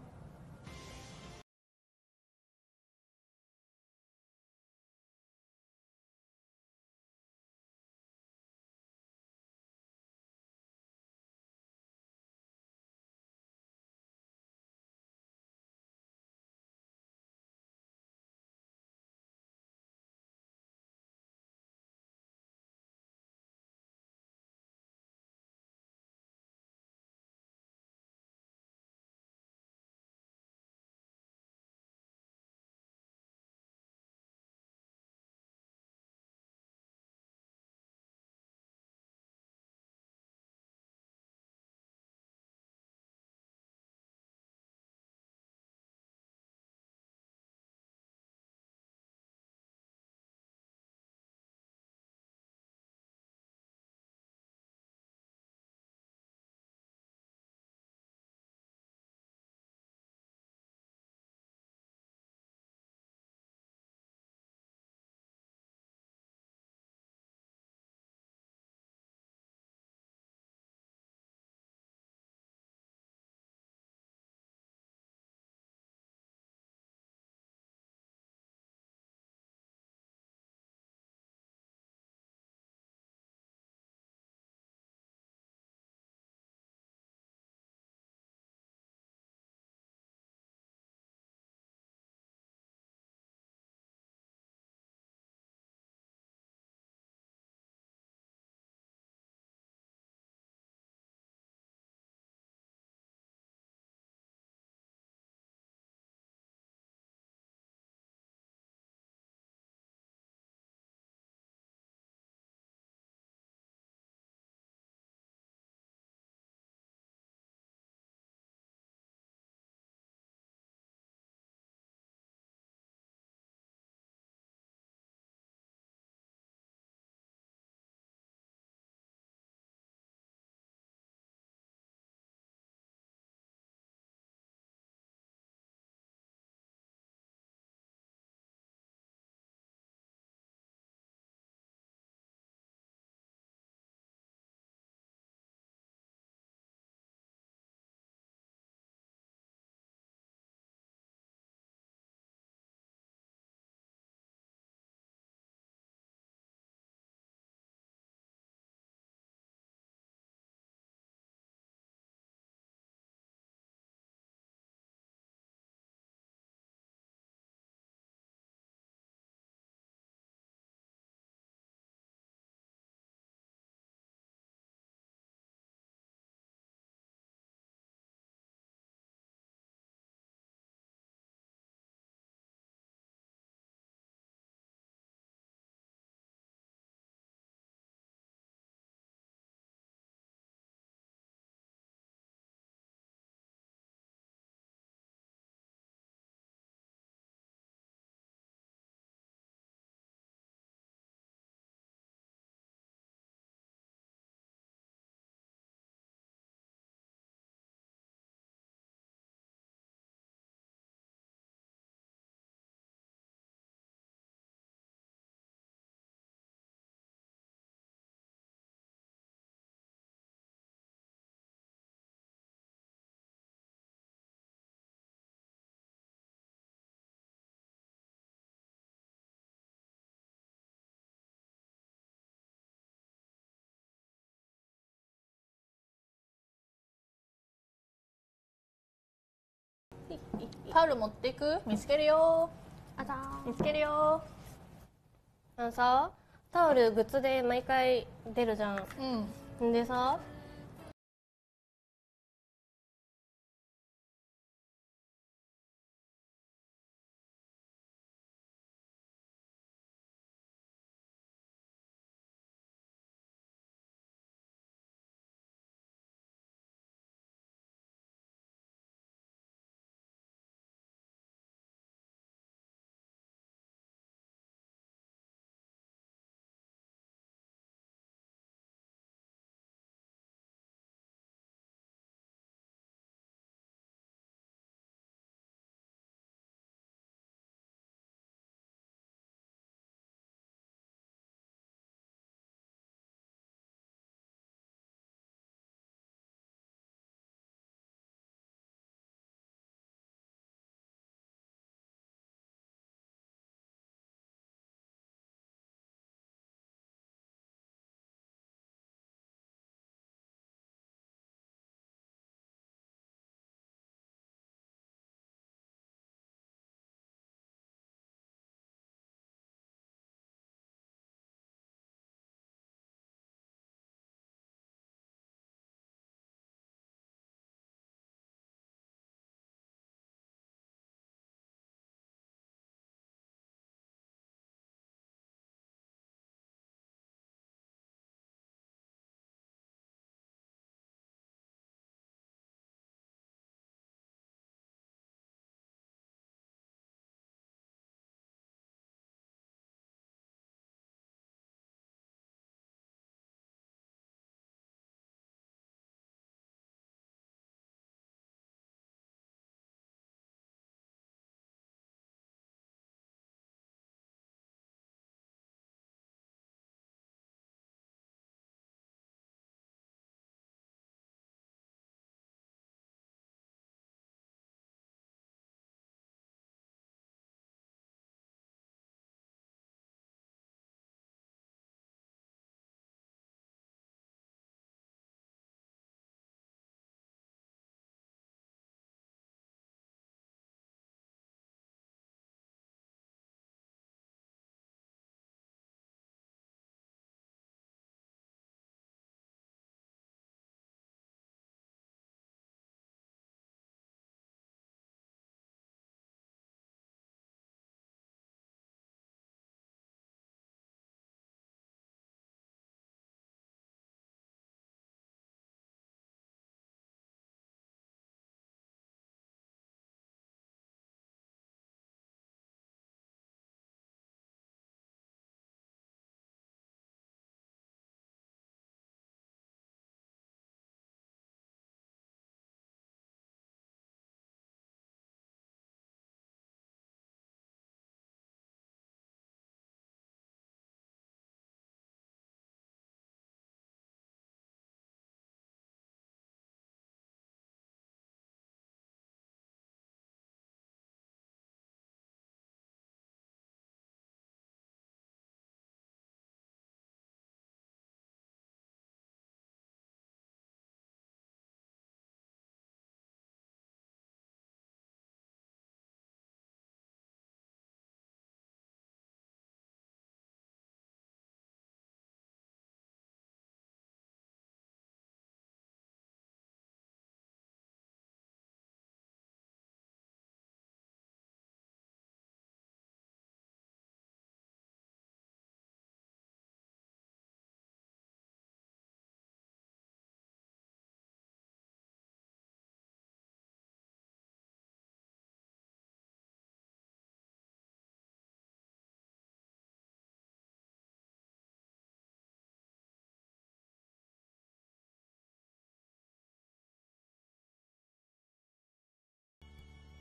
タオル持っていく？見つけるよ。 あざ見つけるよ。 さ、タオルグッズで毎回出るじゃん。んでさ、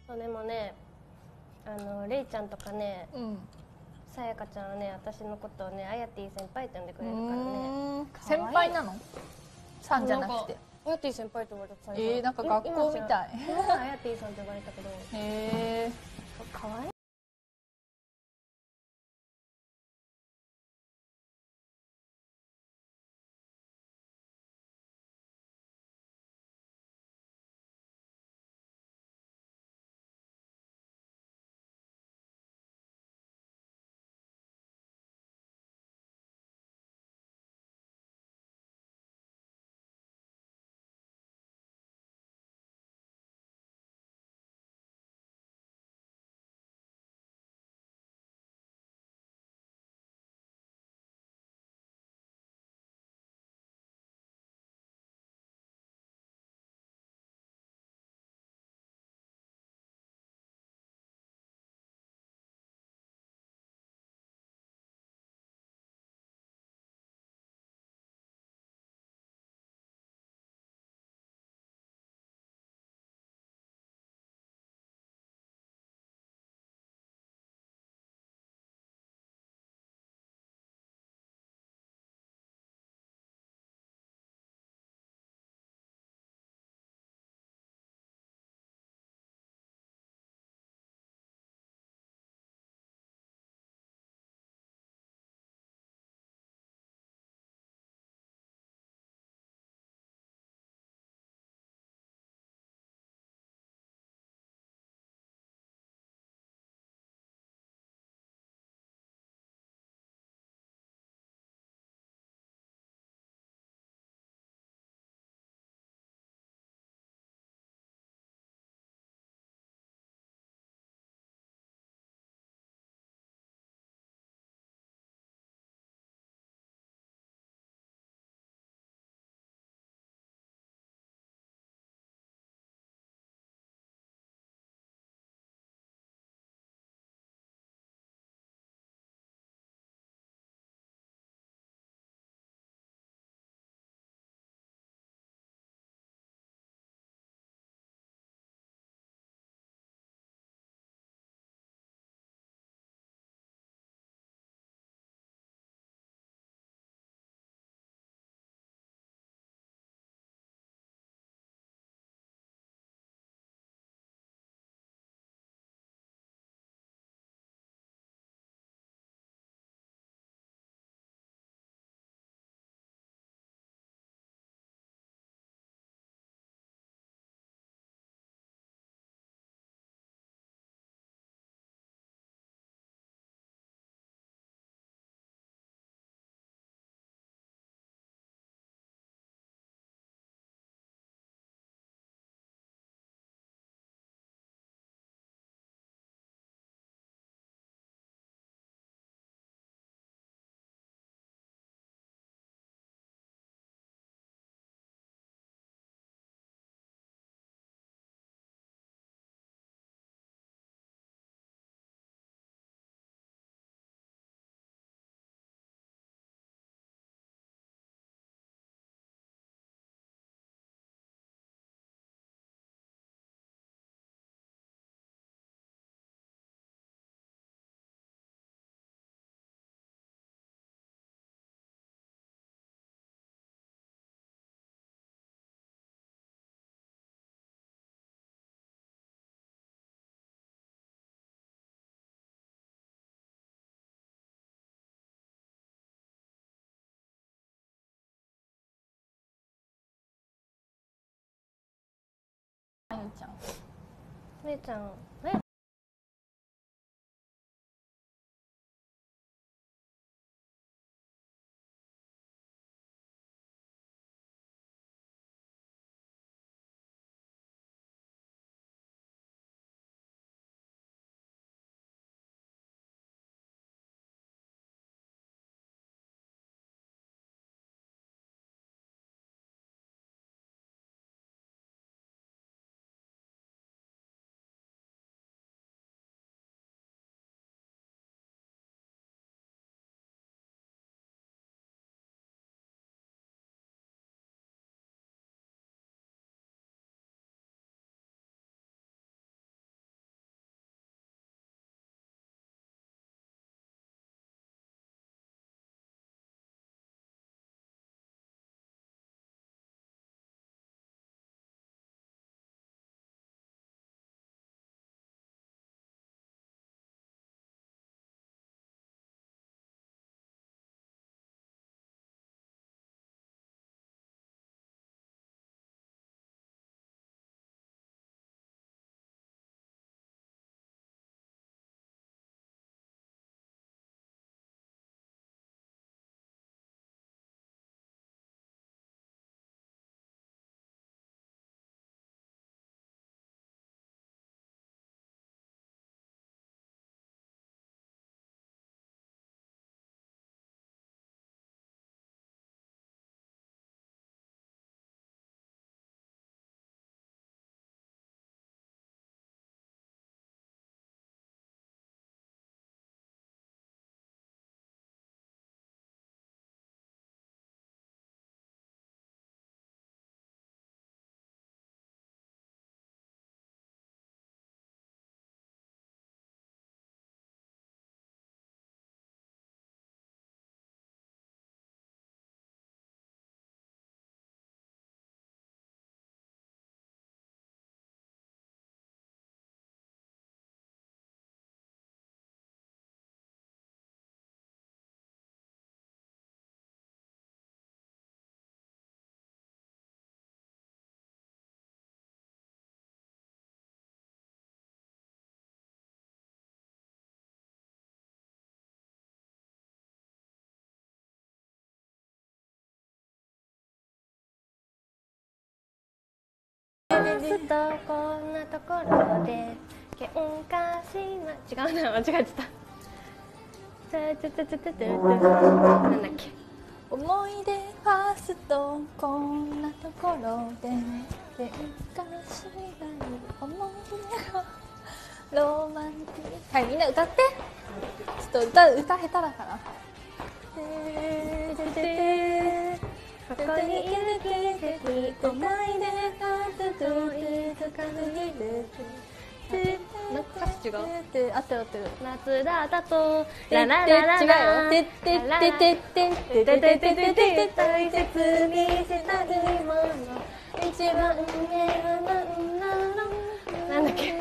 そうでもね、レイちゃんとかね、 うん。 さやかちゃんはね、私のことをね、あやてぃ先輩って呼んでくれるからね。 先輩なの？さんじゃなくて。 あやてぃ先輩って言われた最初。 なんか学校みたい。 今はあやてぃさんって呼ばれたけど。 へえ。 かわいい。 あゆちゃん。 レイちゃん、 すとこんなところで喧嘩しま違うな間違えてたなんだっけ思い出ファーストこんなところで喧嘩しない思い出がロマンティック。はい、みんな歌って。ちょっと歌下手だから。ここにいる季節思い出が続いてかにる歌詞違う合ってる合ってる。 夏だったとラララララ違うよ。てってってってってってってってって大切にしたいもの一番上はなんだっけ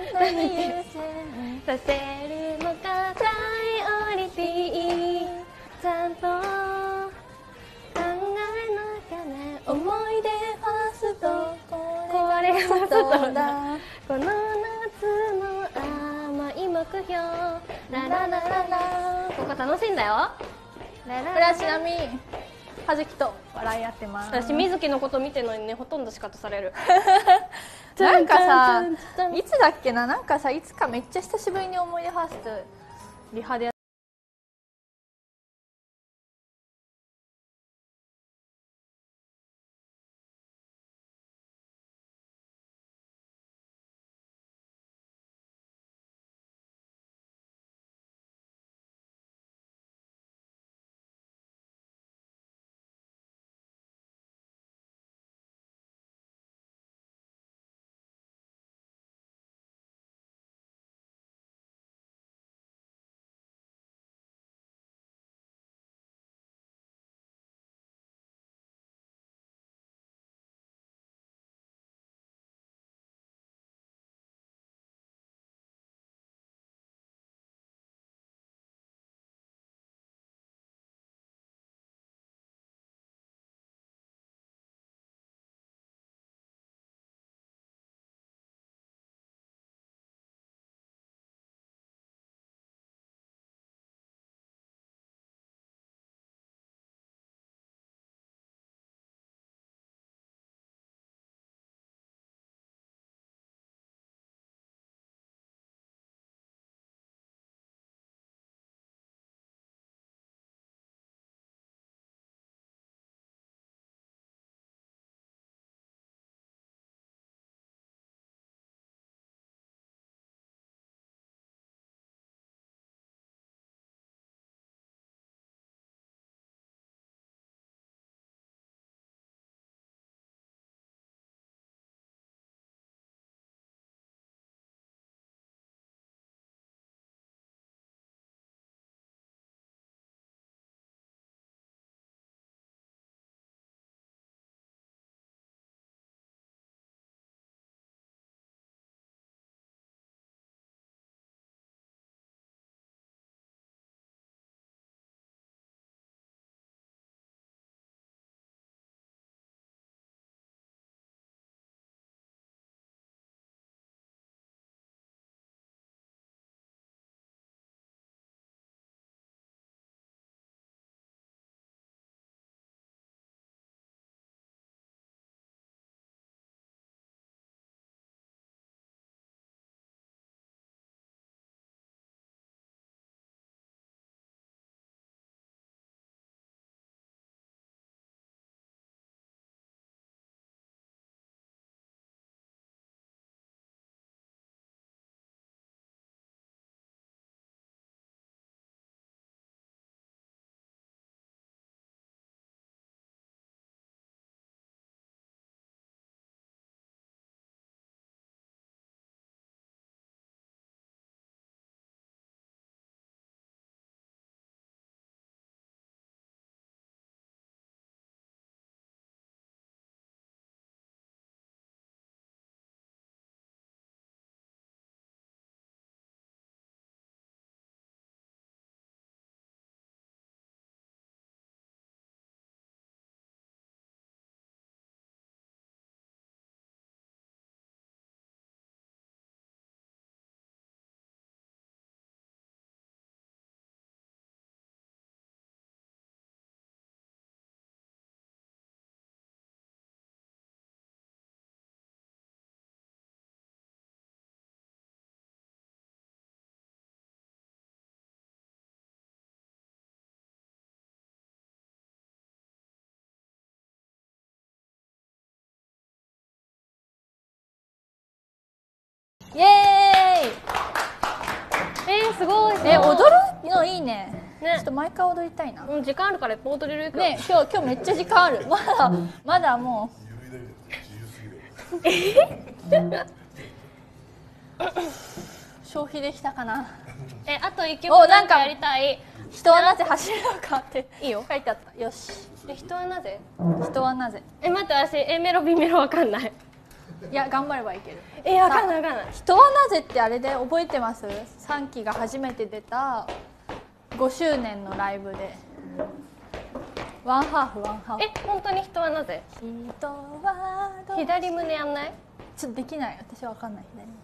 させるのかプライオリティちゃんと考えなきゃね思い出ファーストこれがそうだこの夏の甘い目標ラララララここ楽しいんだよこれはちなみに葉月と笑い合ってます。 私水木のこと見てるのにねほとんどシカトされるなんかさいつだっけな、なんかさいつかめっちゃ久しぶりに思い出ファーストリハでやすごい。 踊るのいいね。 ね、 ちょっと毎回踊りたいな。 時間あるからいっぱい踊れるよ。 ね、今日めっちゃ時間ある。まだもう消費できたかな。 あと1曲なんかやりたい。 人はなぜ走るのかっていいよ、 書いてあった。よし。 人はなぜ？ 人はなぜ？ 待って、私 A メロ B メロわかんない。 いや、頑張ればいける。 わかんないわかんない。 人はなぜってあれで覚えてます？3期が初めて出た5周年のライブでワンハーフ。 本当に人はなぜ？ 人は左胸やんない？ ちょっとできない。私は分かんない。左胸。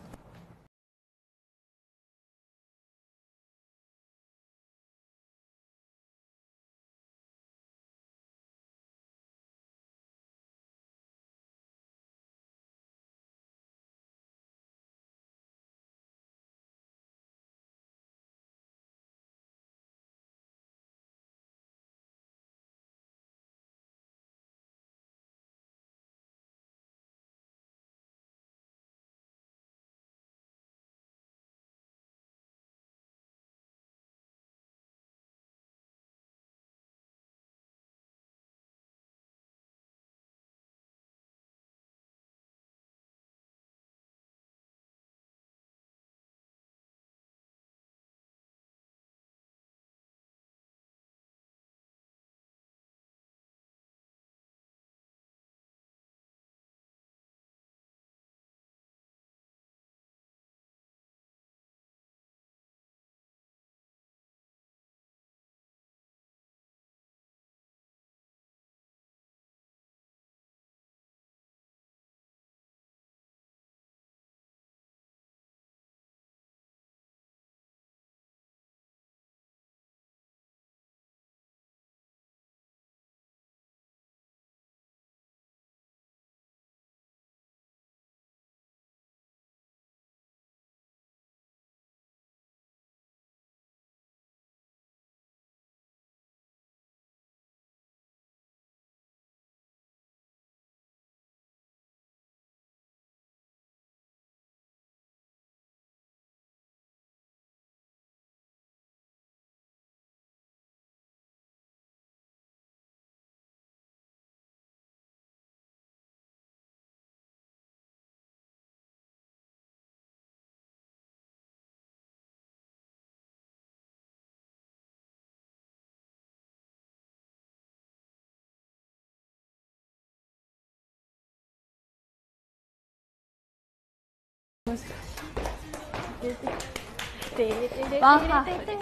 ワンハーフです。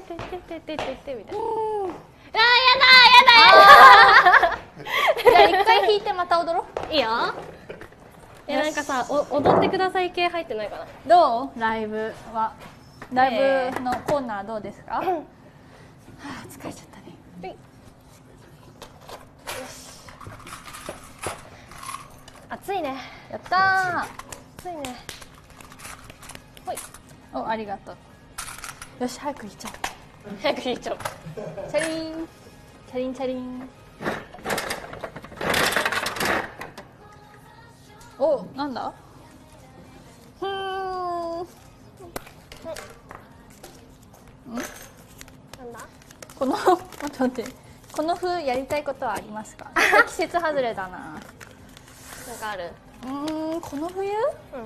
じゃあ一回弾いてまた踊ろう。 いいよ。なんかさ、踊ってください系入ってないかな。 どう？ライブは。ライブのコーナーどうですか？はあ、疲れちゃったね。よし。 暑いね。 やったー。 暑いね。 ほい。お、ありがとう。よし、早く弾いちゃおう。 早く弾いちゃおう。 チャリン、チャリンチャリン。お、なんだ？ふーん。 なんだ？ この待って待って。この冬やりたいことはありますか？季節外れだな。 なんかある？ この冬？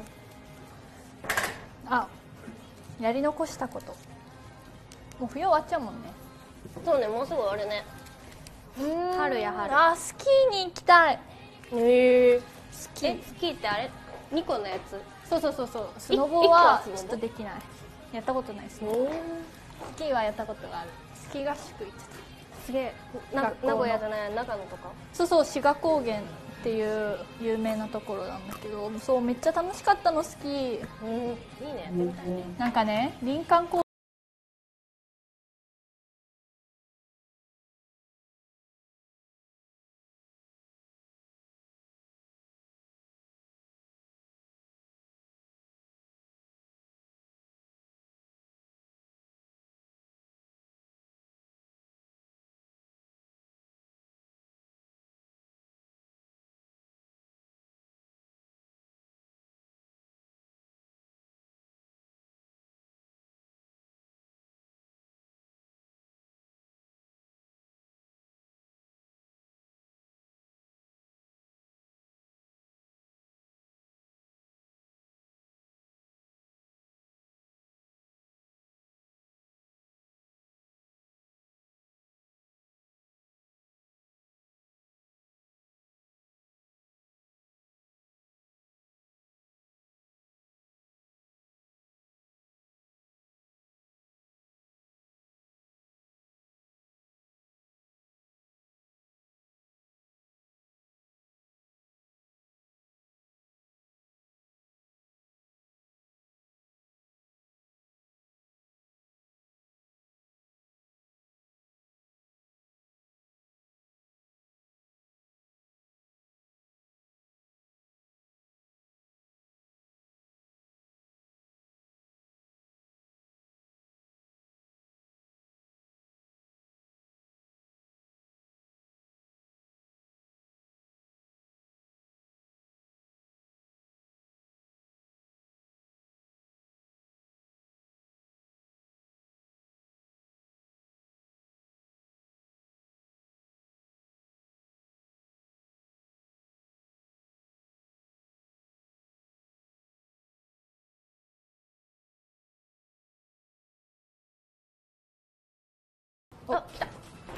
あ、やり残したこと。もう冬終わっちゃうもんね。 そうね、もうすぐ終わるね。春や春。 あ、スキーに行きたい。 スキーってあれ2個のやつ？ そうスノボはちょっとできない。やったことないですね。スキーはやったことがある。スキー合宿行ってた。すげえ。 名古屋じゃない、長野とか。 そう志賀高原っていう有名なところなんだけど、そうめっちゃ楽しかったのスキー。 いいね、やってみたいね。 なんかね、林間コーお、来た。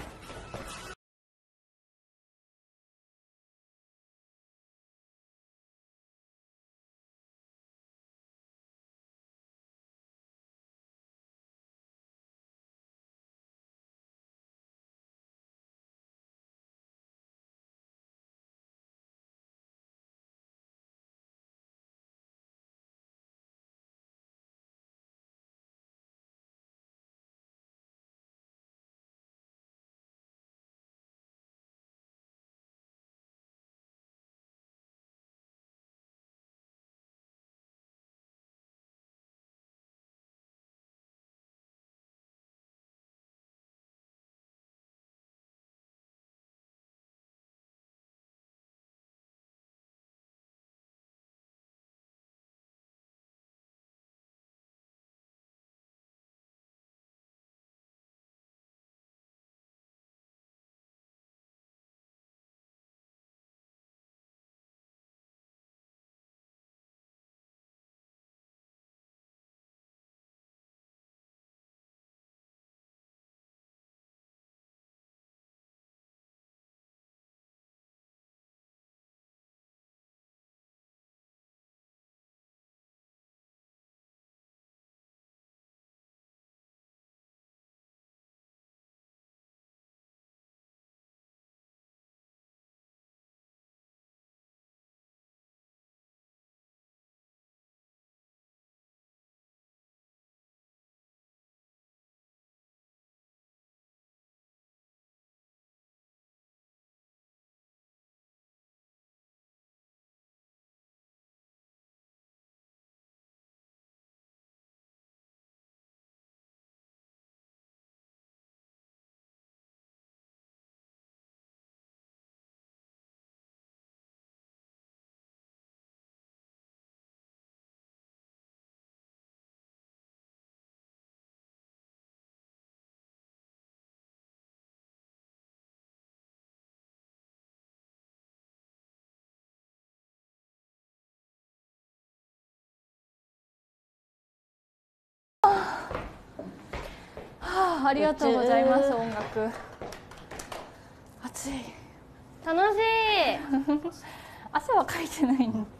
はあ、ありがとうございます。音楽暑い。 楽しい。 汗はかいてないの。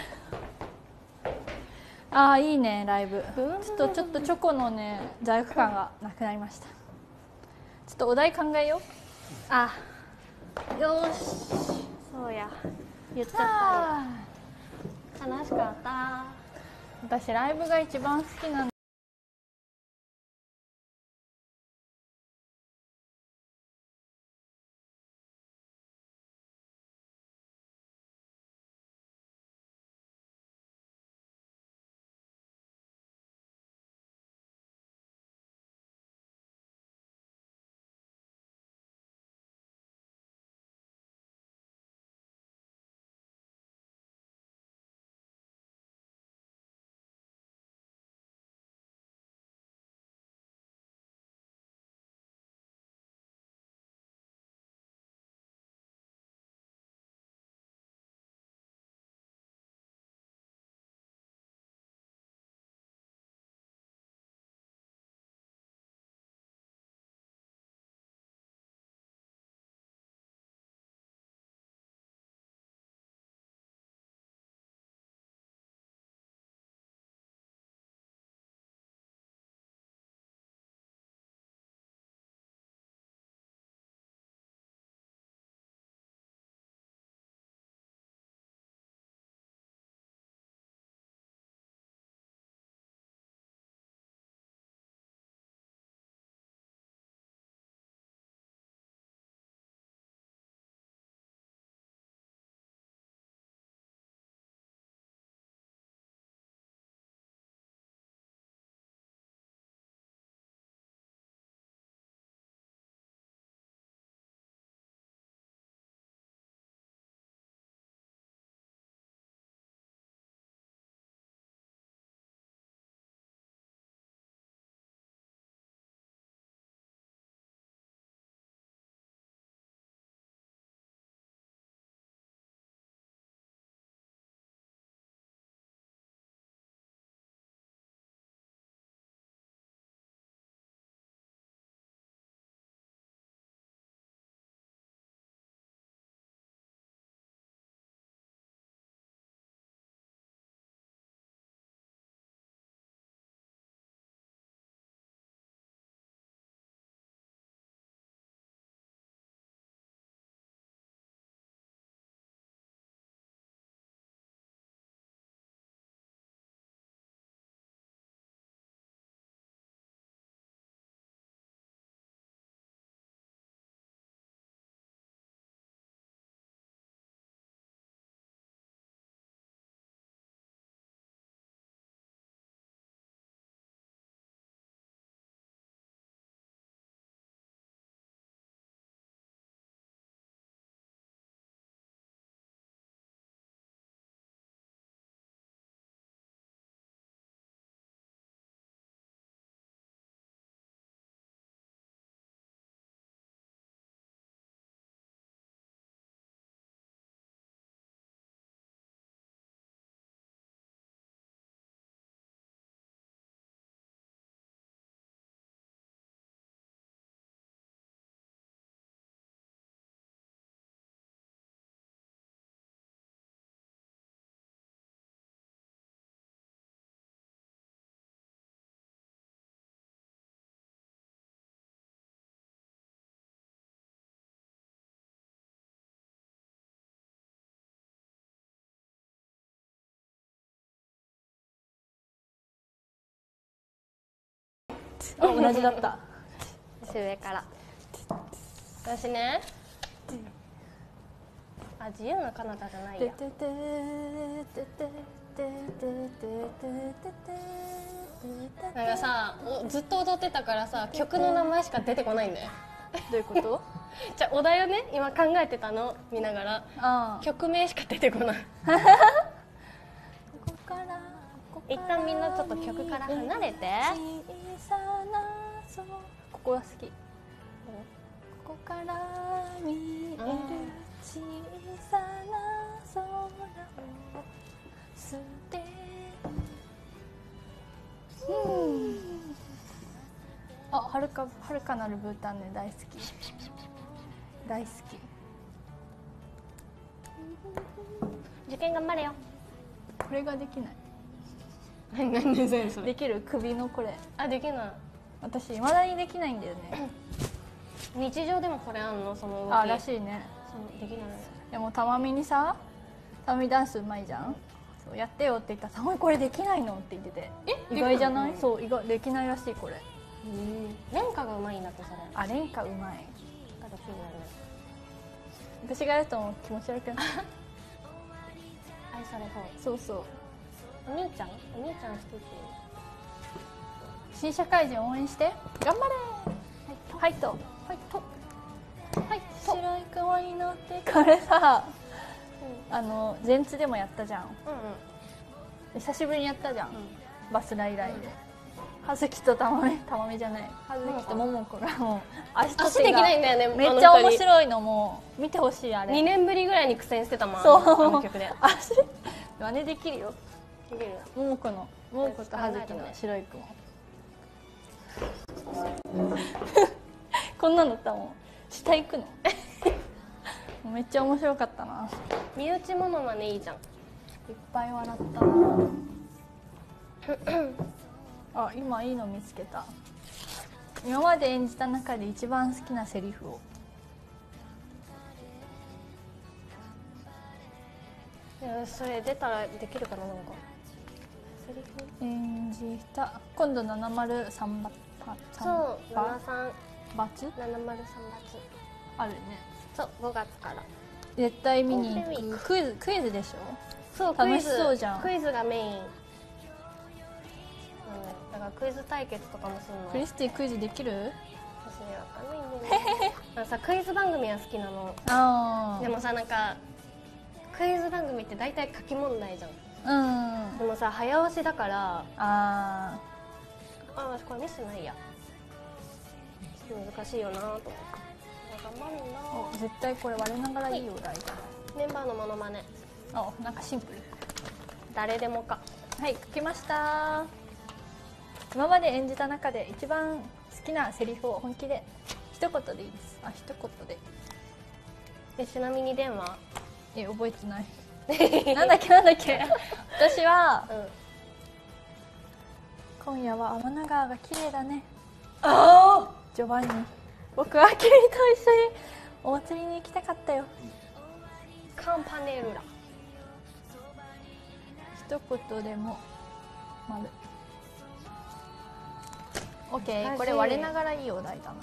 ああ、いいね、ライブ。ちょっとチョコのね、罪悪感がなくなりました。ちょっとお題考えよう。 あ、よし。そうや。言っちゃった。楽しかった。 私ライブが一番好きなん同じだった。 私上から。私ね、あ、自由な彼方じゃないや。なんかさ、ずっと踊ってたからさ、曲の名前しか出てこないんだよ。 どういうこと？ じゃあお題をね、今考えてたの見ながら、曲名しか出てこない。一旦みんなちょっと曲から離れて。 ここが好き。ここから見える小さな空を捨て、あ、はるかなるブータンね、大好き大好き。 受験頑張れよ。 これができない。 何でそれできる？首のこれ。 あ、できない。 私未だにできないんだよね。 日常でもこれあんの、その動き。 あ、らしいね。 そうできない。 でもたまみにさ、たまみダンスうまいじゃん。そうやってよって言ったら、たまみこれできないのって言ってて、意外じゃない？そう、意外できないらしいこれ。 レンカがうまいんだってそれ。 あ、レンカうまい。 ができるよね。 私がやるともう気持ち悪くない？ 愛されそう。 そうそう。 お兄ちゃん好きっていう。 新社会人応援して頑張れ。はいとはいとはいと。白い雲に乗ってこれさ、前ツでもやったじゃん。久しぶりにやったじゃん。バスライライで。葉月とたまみじゃない。葉月と桃子がもう足できないんだよね。 めっちゃ面白いのも見てほしいあれ。 2年ぶりぐらいに苦戦してたもん。 そう。 あの曲で。 足真似できるよ。 できる。 桃子と葉月の白い雲。こんなのったもん。下行くの。めっちゃ面白かったな。 身内モノマネいいじゃん。いっぱい笑ったな。あ、今いいの見つけた。今まで演じた中で一番好きなセリフを。 それ出たらできるかな、なんか。セリフ演じた。今度703バそう、73 バツ 703バツあるね。 そう、5月から絶対見に行く。クイズでしょ。 そう、 楽しそうじゃん。 クイズがメイン。だからクイズ対決とかもするの。 クリスティクイズできる？ 私わかんないんだよね。さ、クイズ番組は好きなの。でもさ、なんかクイズ番組って大体書き問題じゃん。でもさ、早押しだから、私これミスないや。難しいよなと思って。頑張るな。 絶対これ我ながらいいよ、大体。 メンバーのモノマネ。 なんかシンプル。 誰でもか。 はい、書きました。今まで演じた中で一番好きなセリフを本気で一言でいいです。一言で。 ちなみに電話？ 覚えてない。なんだっけ私は、今夜は天の川が綺麗だね。ジョバンニ、僕は君と一緒にお祭りに行きたかったよ。 カンパネルラ。 一言でも丸。オッケー、これ我ながらいいお題だな。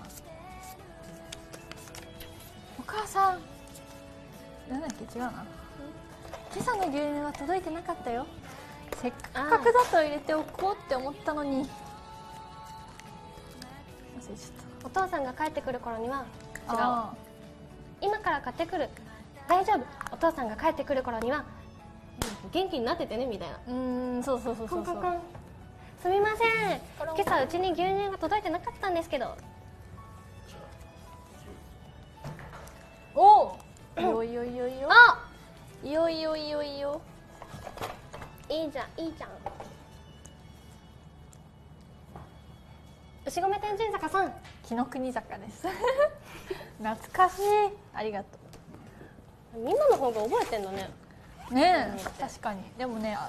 お母さん、なんだっけ、違うな。今朝の牛乳は届いてなかったよ。せっかくだと入れておこうって思ったのに。忘れちゃった。 お父さんが帰ってくる頃には違う。今から買ってくる。大丈夫。お父さんが帰ってくる頃には元気になっててねみたいな。 そう。すみません。今朝うちに牛乳が届いてなかったんですけど。 いよ。いよ。 いいじゃん。牛込天神坂さん。 紀ノ国坂です。懐かしい。ありがとう。みんなの方が覚えてんだね。 ねえ、確かに。でもね。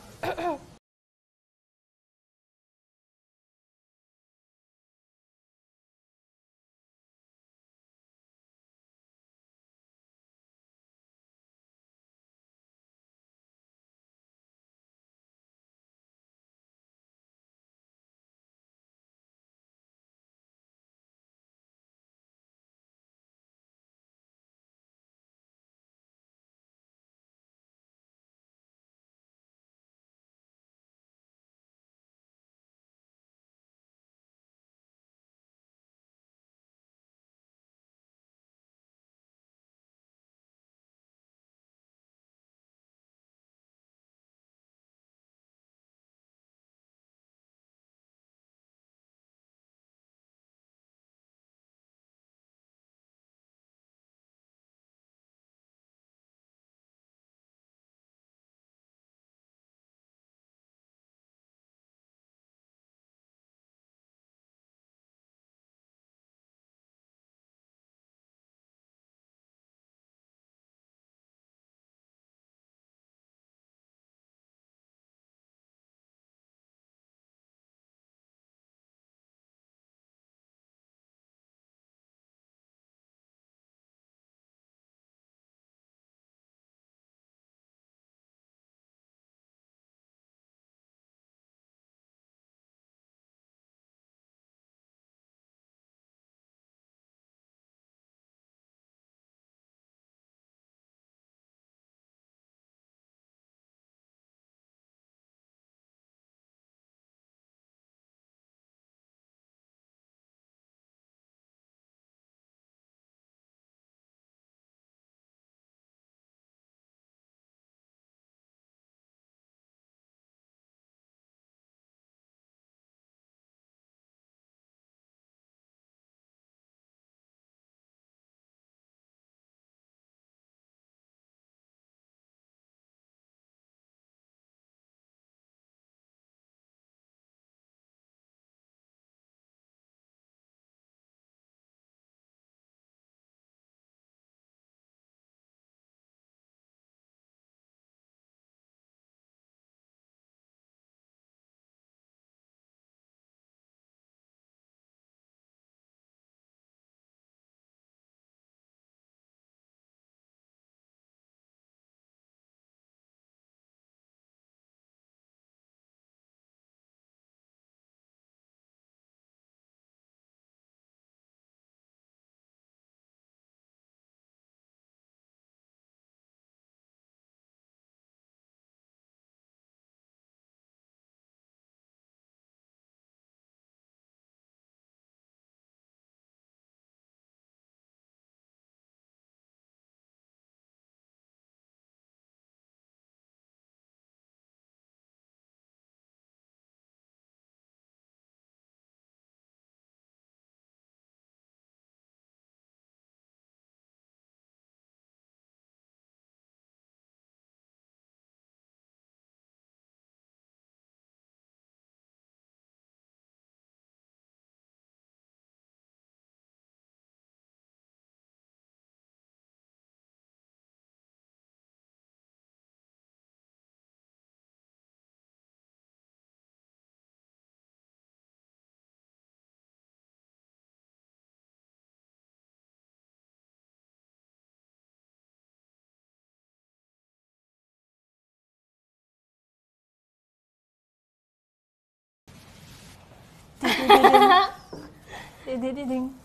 ででででん。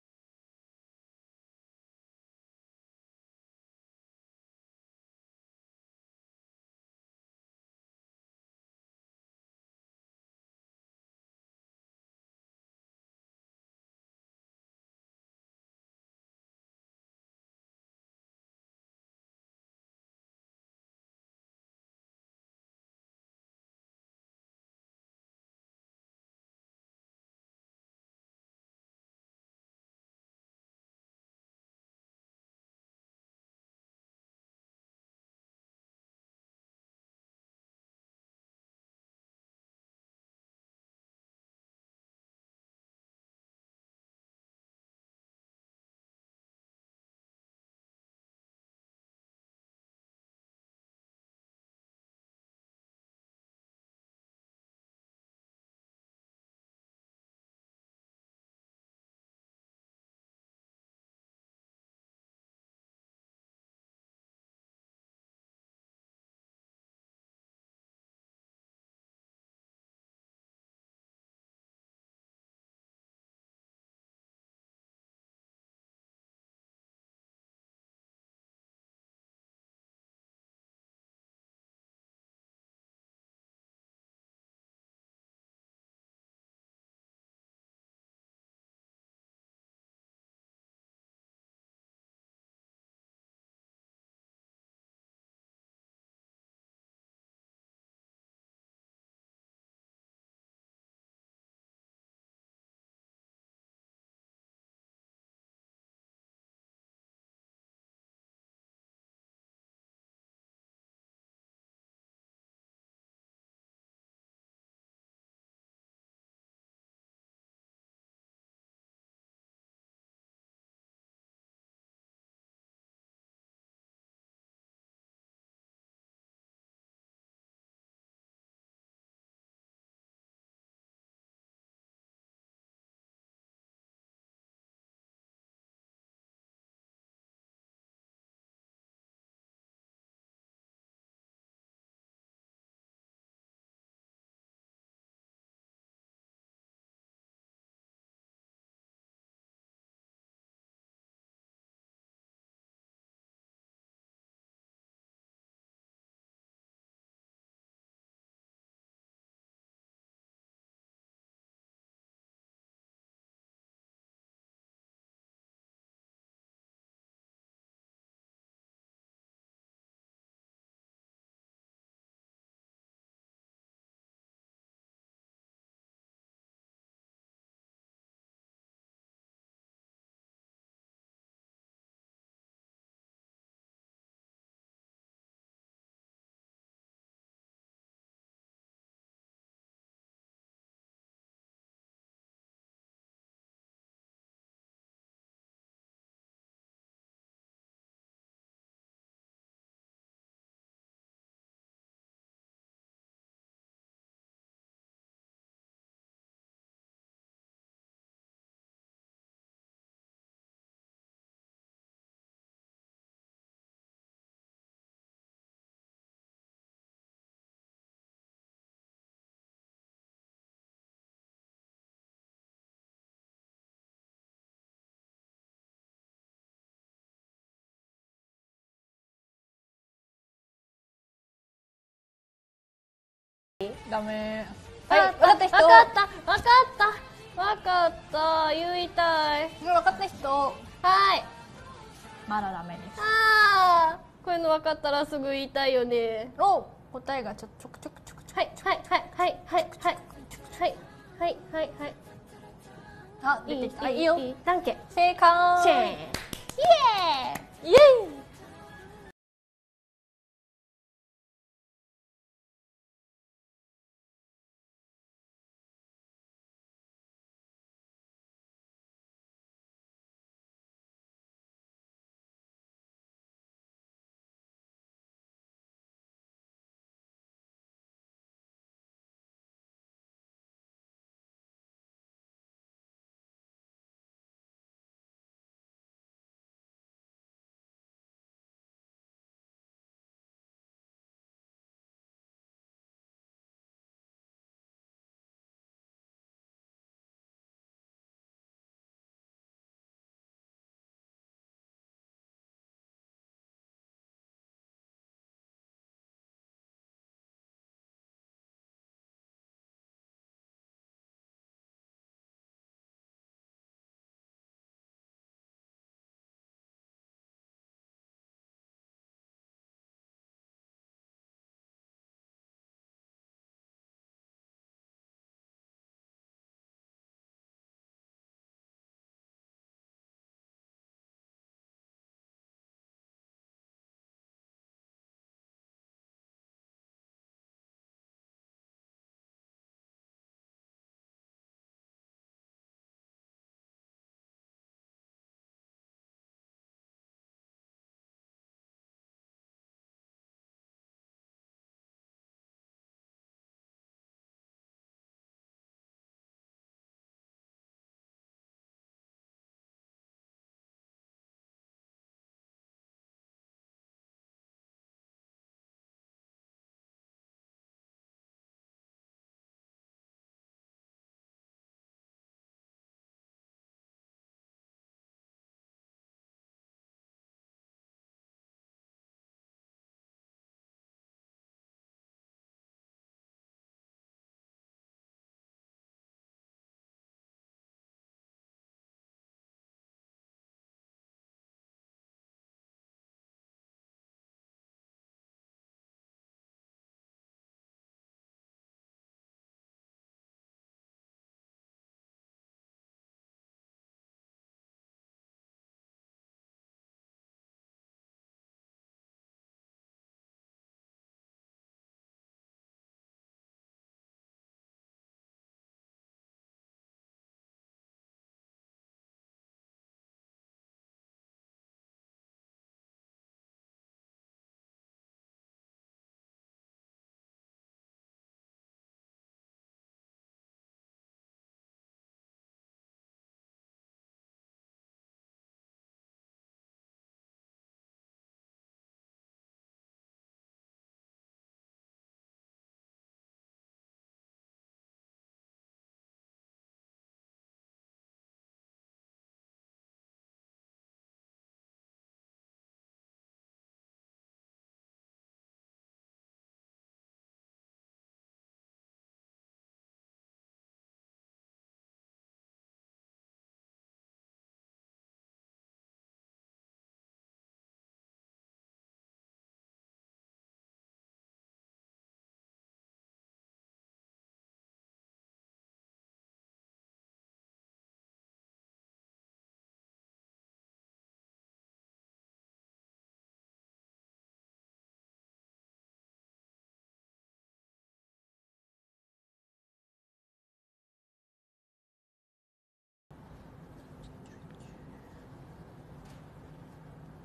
ダメ。はい、分かった人。 分かった言いたい。 分かった人。 はい。 まだダメです。 こういうの分かったらすぐ言いたいよね。 答えがちょくちょく。 はいあ、出てきた。いいよ。 ダンケ。 正解。 シェーン。イエーイ。 イエーイ。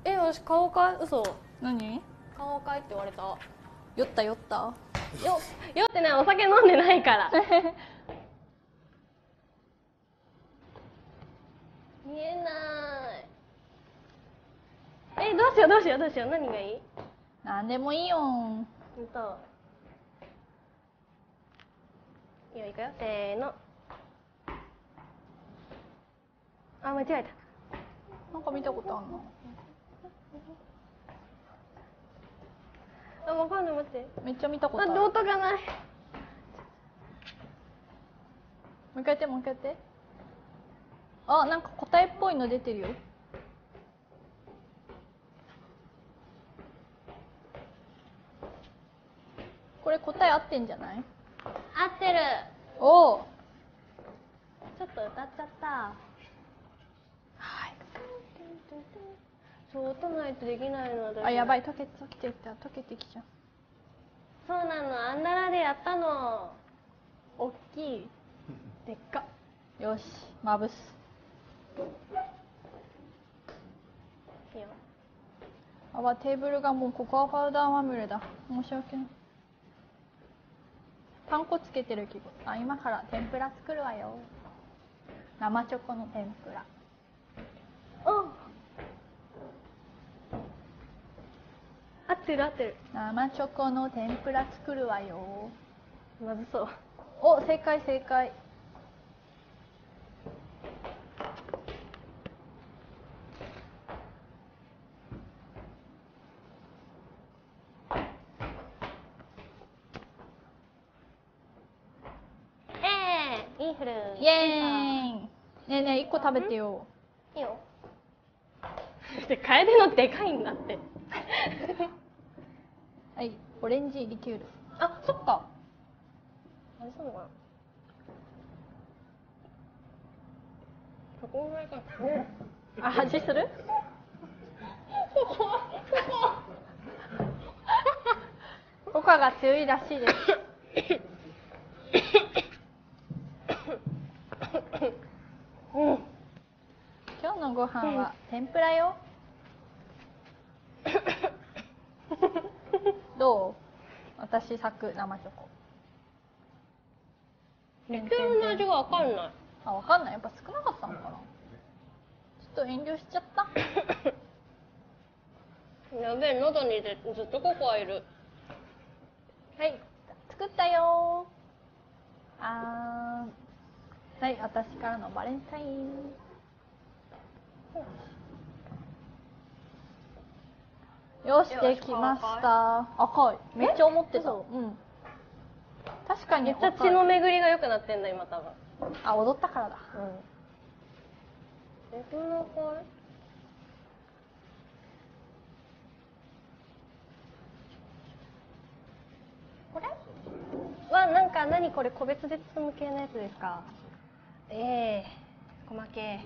私顔かい？嘘。 何？ 顔かいって言われた。 酔った酔った。 酔ってない、お酒飲んでないから。見えない。どうしようどうしようどうしよう。何がいい？ なんでもいいよ。 いいよ、いくよ。せーの。あ、間違えなんか見たことあるた。わかんない、待って。 めっちゃ見たことある。 音がない。 もう一回やって、もう一回やって。あ、なんか答えっぽいの出てるよ。これ答え合ってんじゃない？ 合ってる。 おお。 ちょっと歌っちゃった。 はい。 そう、音ないとできないの。 あ、やばい、溶けてきた、溶けてきちゃう。 そうなの、アンダラでやったの。 おっきい。 でっか。 よし、まぶす。 いいよ。 あわ、テーブルがもうココアパウダーまみれだ。申し訳ない。パン粉つけてる気分。あ、今から天ぷら作るわよ。生チョコの天ぷら。 合ってる合ってる。 生チョコの天ぷら作るわよ。 まずそう。 お、正解正解。 インフル。 イエーイ。ねえねえ、1個食べてよ。 いいよ。で、楓のでかいんだって。 はい、オレンジリキュール。 あ、そっか。あれそうなのかな。そこぐらいかな。 あ、味する？ココアが強いらしいです。今日のご飯は天ぷらよ。どう？私作生チョコ。 リキュールの味がわかんない。 あ、わかんない。やっぱ少なかったのかな。ちょっと遠慮しちゃった。 やべえ、喉にずっとココアいる。 はい、作ったよー。はい、私からのバレンタイン。よし、できました。赤い。めっちゃ思ってた。うん。確かにめっちゃ血の巡りが良くなってんだ、今多分。 あ、踊ったからだ。 できなかい？これはなんか、何これ、個別で包む系のやつですか？細け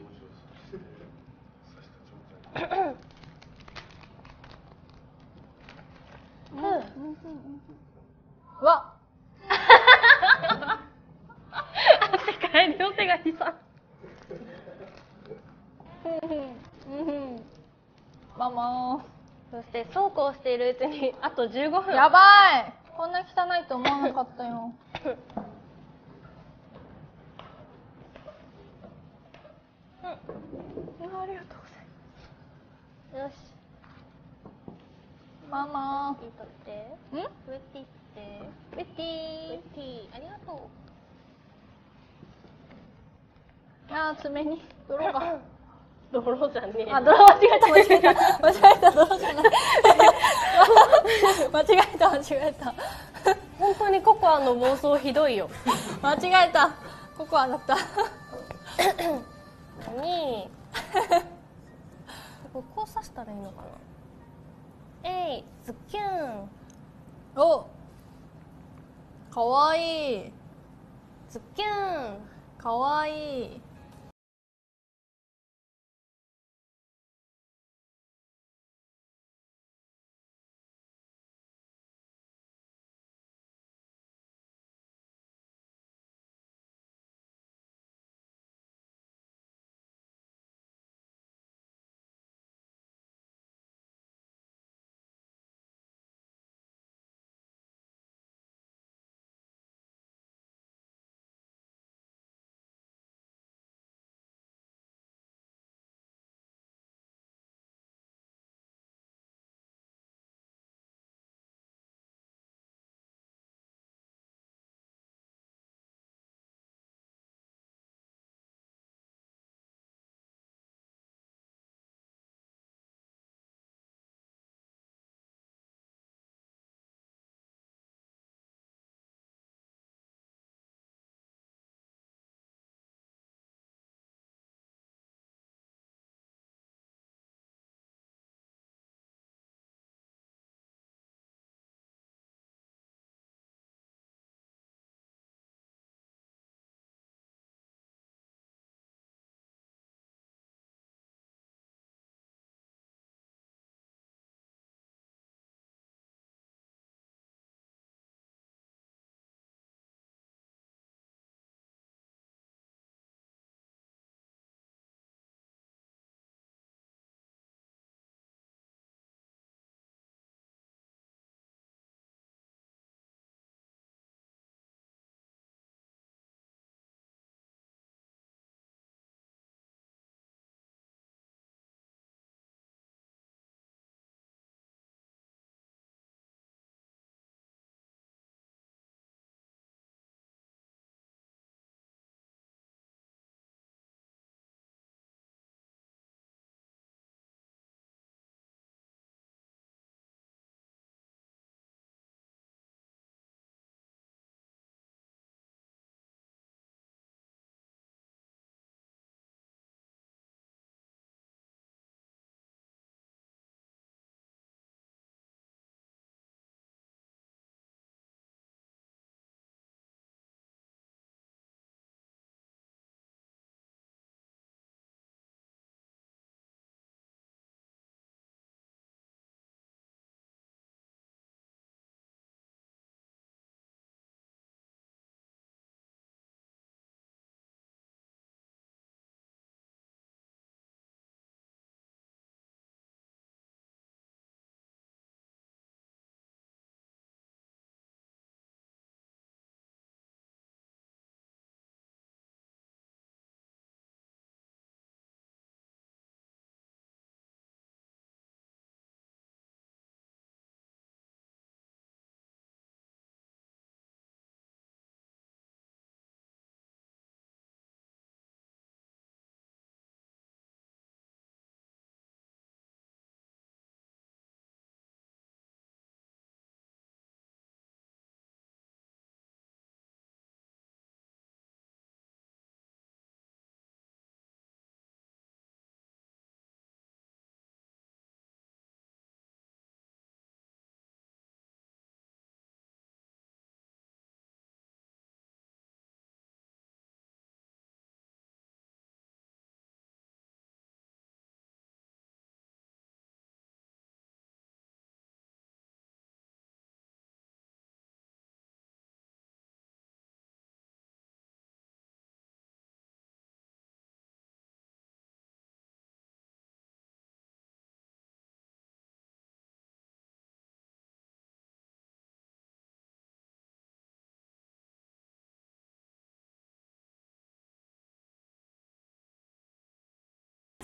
うわ汗かえるよ、手が悲惨。 ママそしてそうこうしているうちにあと15分。 やばい。こんな汚いと思わなかったよ。ありがとうございます。 よし、 ママいいとって。 ん？ ウェッティって。 ウェッティウェッティ、ありがとー。あー、爪に泥が。 う。泥じゃねえ。 あ、泥間違えた間違えた間違えた、泥じゃない。間違えた間違えた。 本当にココアの妄想ひどいよ。 間違えた。ココアだった。 何？こう刺したらいいのかな。ズッキュン。 お、かわいい。 ズッキュン。 かわいい。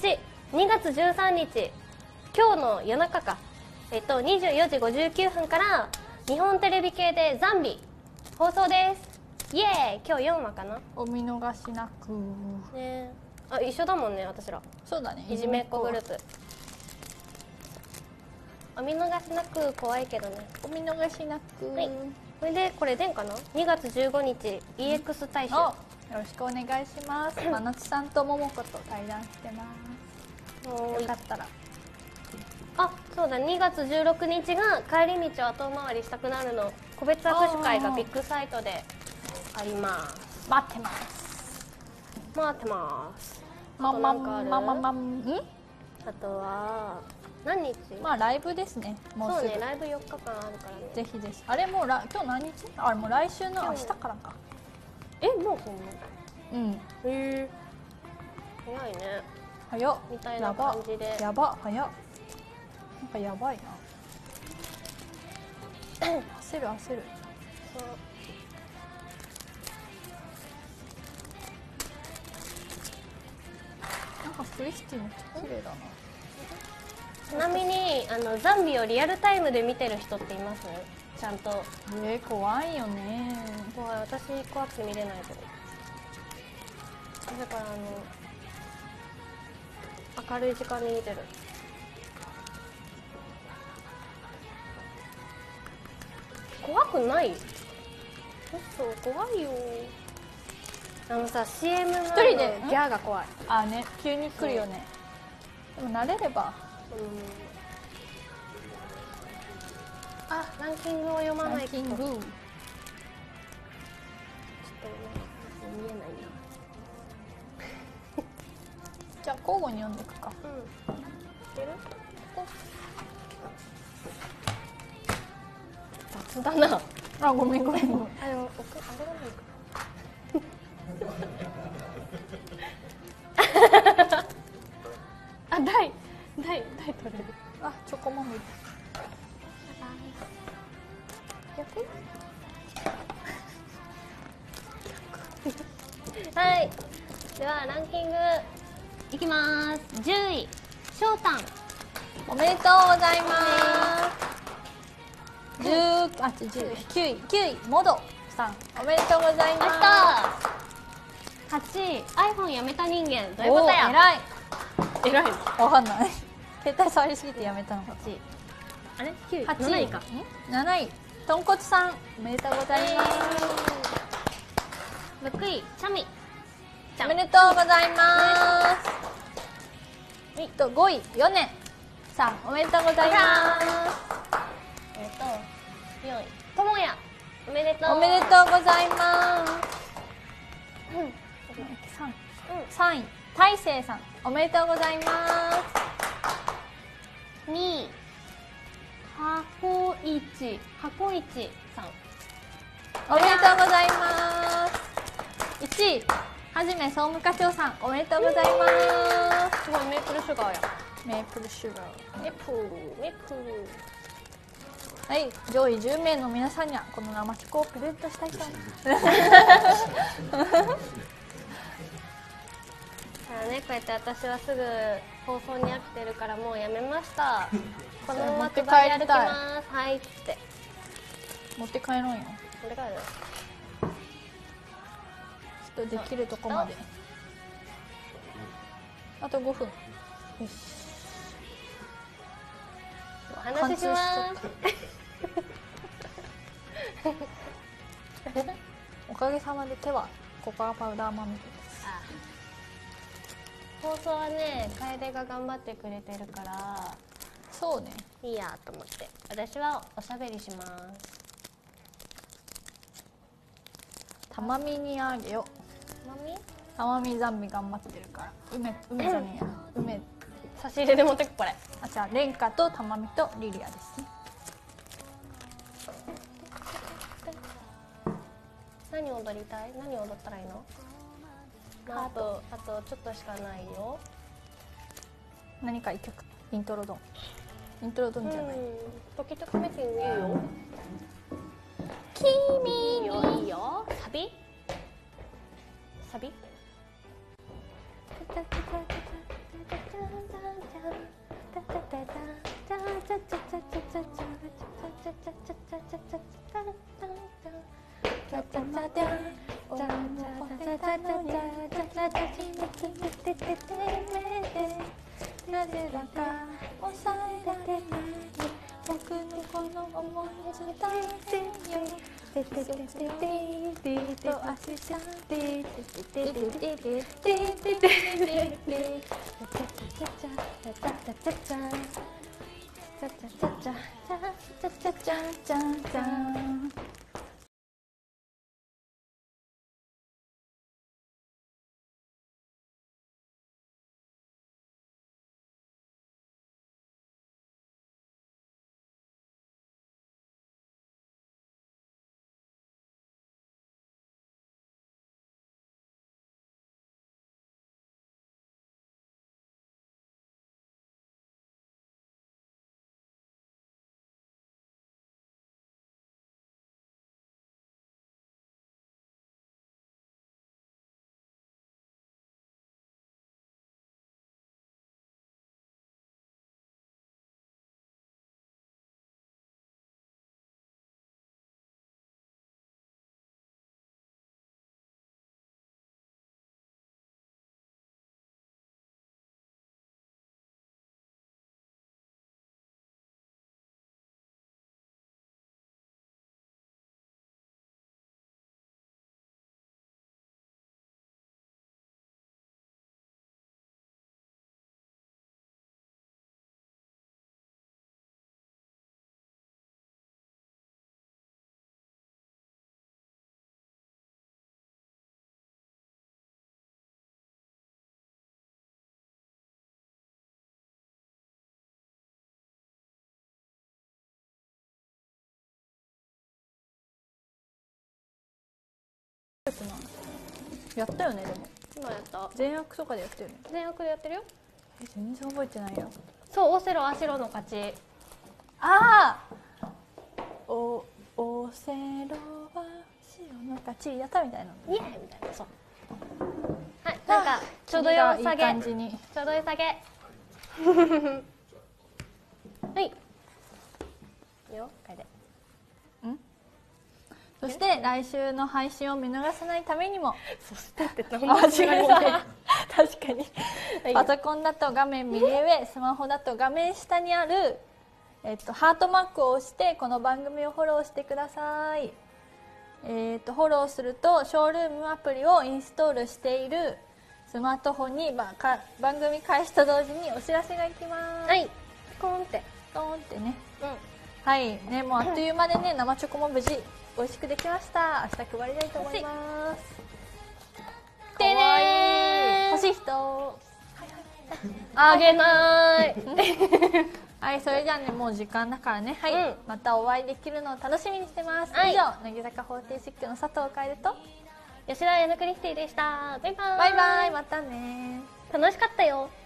8、2月13日今日の夜中か、24時59分から日本テレビ系でザンビ放送です。イエーイ。今日4話かな。 お見逃しなくね。あ、一緒だもんね私ら。 そうだね、 いじめっ子グループ。お見逃しなく怖いけどね。 お見逃しなく。 はい。これでこれでんかな。2月15日 EX 大使。 よろしくお願いします真夏さんと桃子と対談してますよかったら。 あ、そうだ、2月16日が帰り道を後回りしたくなるの個別握手会がビッグサイトであります。 待ってます。 待ってます。 まんまんまんまんまん。 あとは何日？ まあライブですね。もうすぐ。 そうね、ライブ4日間あるからね。 ぜひぜひ。あれもう今日何日？あれもう来週の明日からか。 え、もうそんな？ うん。 へえ。早いね。 早っ。 みたいな感じで。 やば早っ。なんかやばいな。焦る焦る。 そう。 なんかクリスティめっちゃ綺麗だな。 ちなみにザンビをリアルタイムで見てる人っています？ちゃんと。 怖いよね。 怖い。私怖くて見れないけど。だから明るい時間に見てる。怖くない？嘘、怖いよ。さ CM の一人でギャーが怖い。 あね、急に来るよね。でも慣れれば。 あ、ランキングを読まないと。 ランキング。 ちょっと見えないな。 じゃあ交互に読んでいくか。 いける？雑だな。 あ、ごめんごめんごめん。 あれがないか。あ、台取れる。 あ、チョコモミル。 はい。ではランキングいきます。10位、しょうたん。 おめでとうございます。9位、モドさん。おめでとうございます。 8位、iPhone やめた人間。どういうことや。 偉い。わかんない。携帯触りすぎてやめたのか。 あれ9位、 8 7 位位か。 7位、とんこつさん。おめでとうございます。 6位、チャミ。 おめでとうございます。5位、ヨネさん。おめでとうございます。 4位、ともや。おめでとう。 おめでとうございます。3位、大成さん。おめでとうございます。 2位、箱市さん。 おめでとうございます。1位、はじめ総務課長さん。おめでとうございます。 すごい、メープルシュガーや。 メープルシュガー。 メープル。 はい、上位10名の皆さんにはこの生チョコをプレゼントしたいと思います。 こうやって私はすぐ放送に飽きてるからもうやめました。このまま配り歩きます。はいっつって持って帰ろうよ。 これからだよ。 ちょっとできるとこまで。あと5分。よし。 お話しします。 おかげさまで手はココアパウダーまみれです。 放送はね、楓が頑張ってくれてるからそうね、 いいやと思って私はおしゃべりします。 たまみにあげよ。たまみザンビ頑張ってるから。梅じゃねえや。梅。 差し入れで持ってく。これじゃあレンカとたまみとリリアですね。 何踊りたい？何踊ったらいいの？あとちょっとしかないよ。 何か一曲。イントロドンじゃない。 ドキドキメキンいいよ。 君いいよいいよ。サビなぜだか抑えられない僕のこの思い伝えてよ明日やったよね。でも今やった。 善悪とかでやったよね。 善悪でやってるよ。 全然覚えてないよ。 そう、オセロアシロの勝ち。 ああ、オセロは白の勝ちやったみたいな。 イエーイみたいな。そう。はい、なんかちょうどよさげ。 いい感じに。 ちょうどよさげ。はい。いいよ、これで。 そして来週の配信を見逃さないためにも、 そしてって何間違えた。確かに。 はい、 パソコンだと画面右上、スマホだと画面下にある、ハートマークを押してこの番組をフォローしてください。フォローするとショールームアプリをインストールしているスマートフォンに番組開始と同時にお知らせがいきます。 はい。コーンって。 ドーンってね。 うん。 はいね、もうあっという間でね、生チョコも無事美味しくできました。明日配りたいと思います。 かわいい。 欲しい人。 あげない。 はい、それじゃあね、もう時間だからね、はい、 うん、 またお会いできるのを楽しみにしてます。 はい、 以上、乃木坂46の佐藤楓と吉田エナクリスティでした。バイバイ。 バイバイ、またね。 楽しかったよ。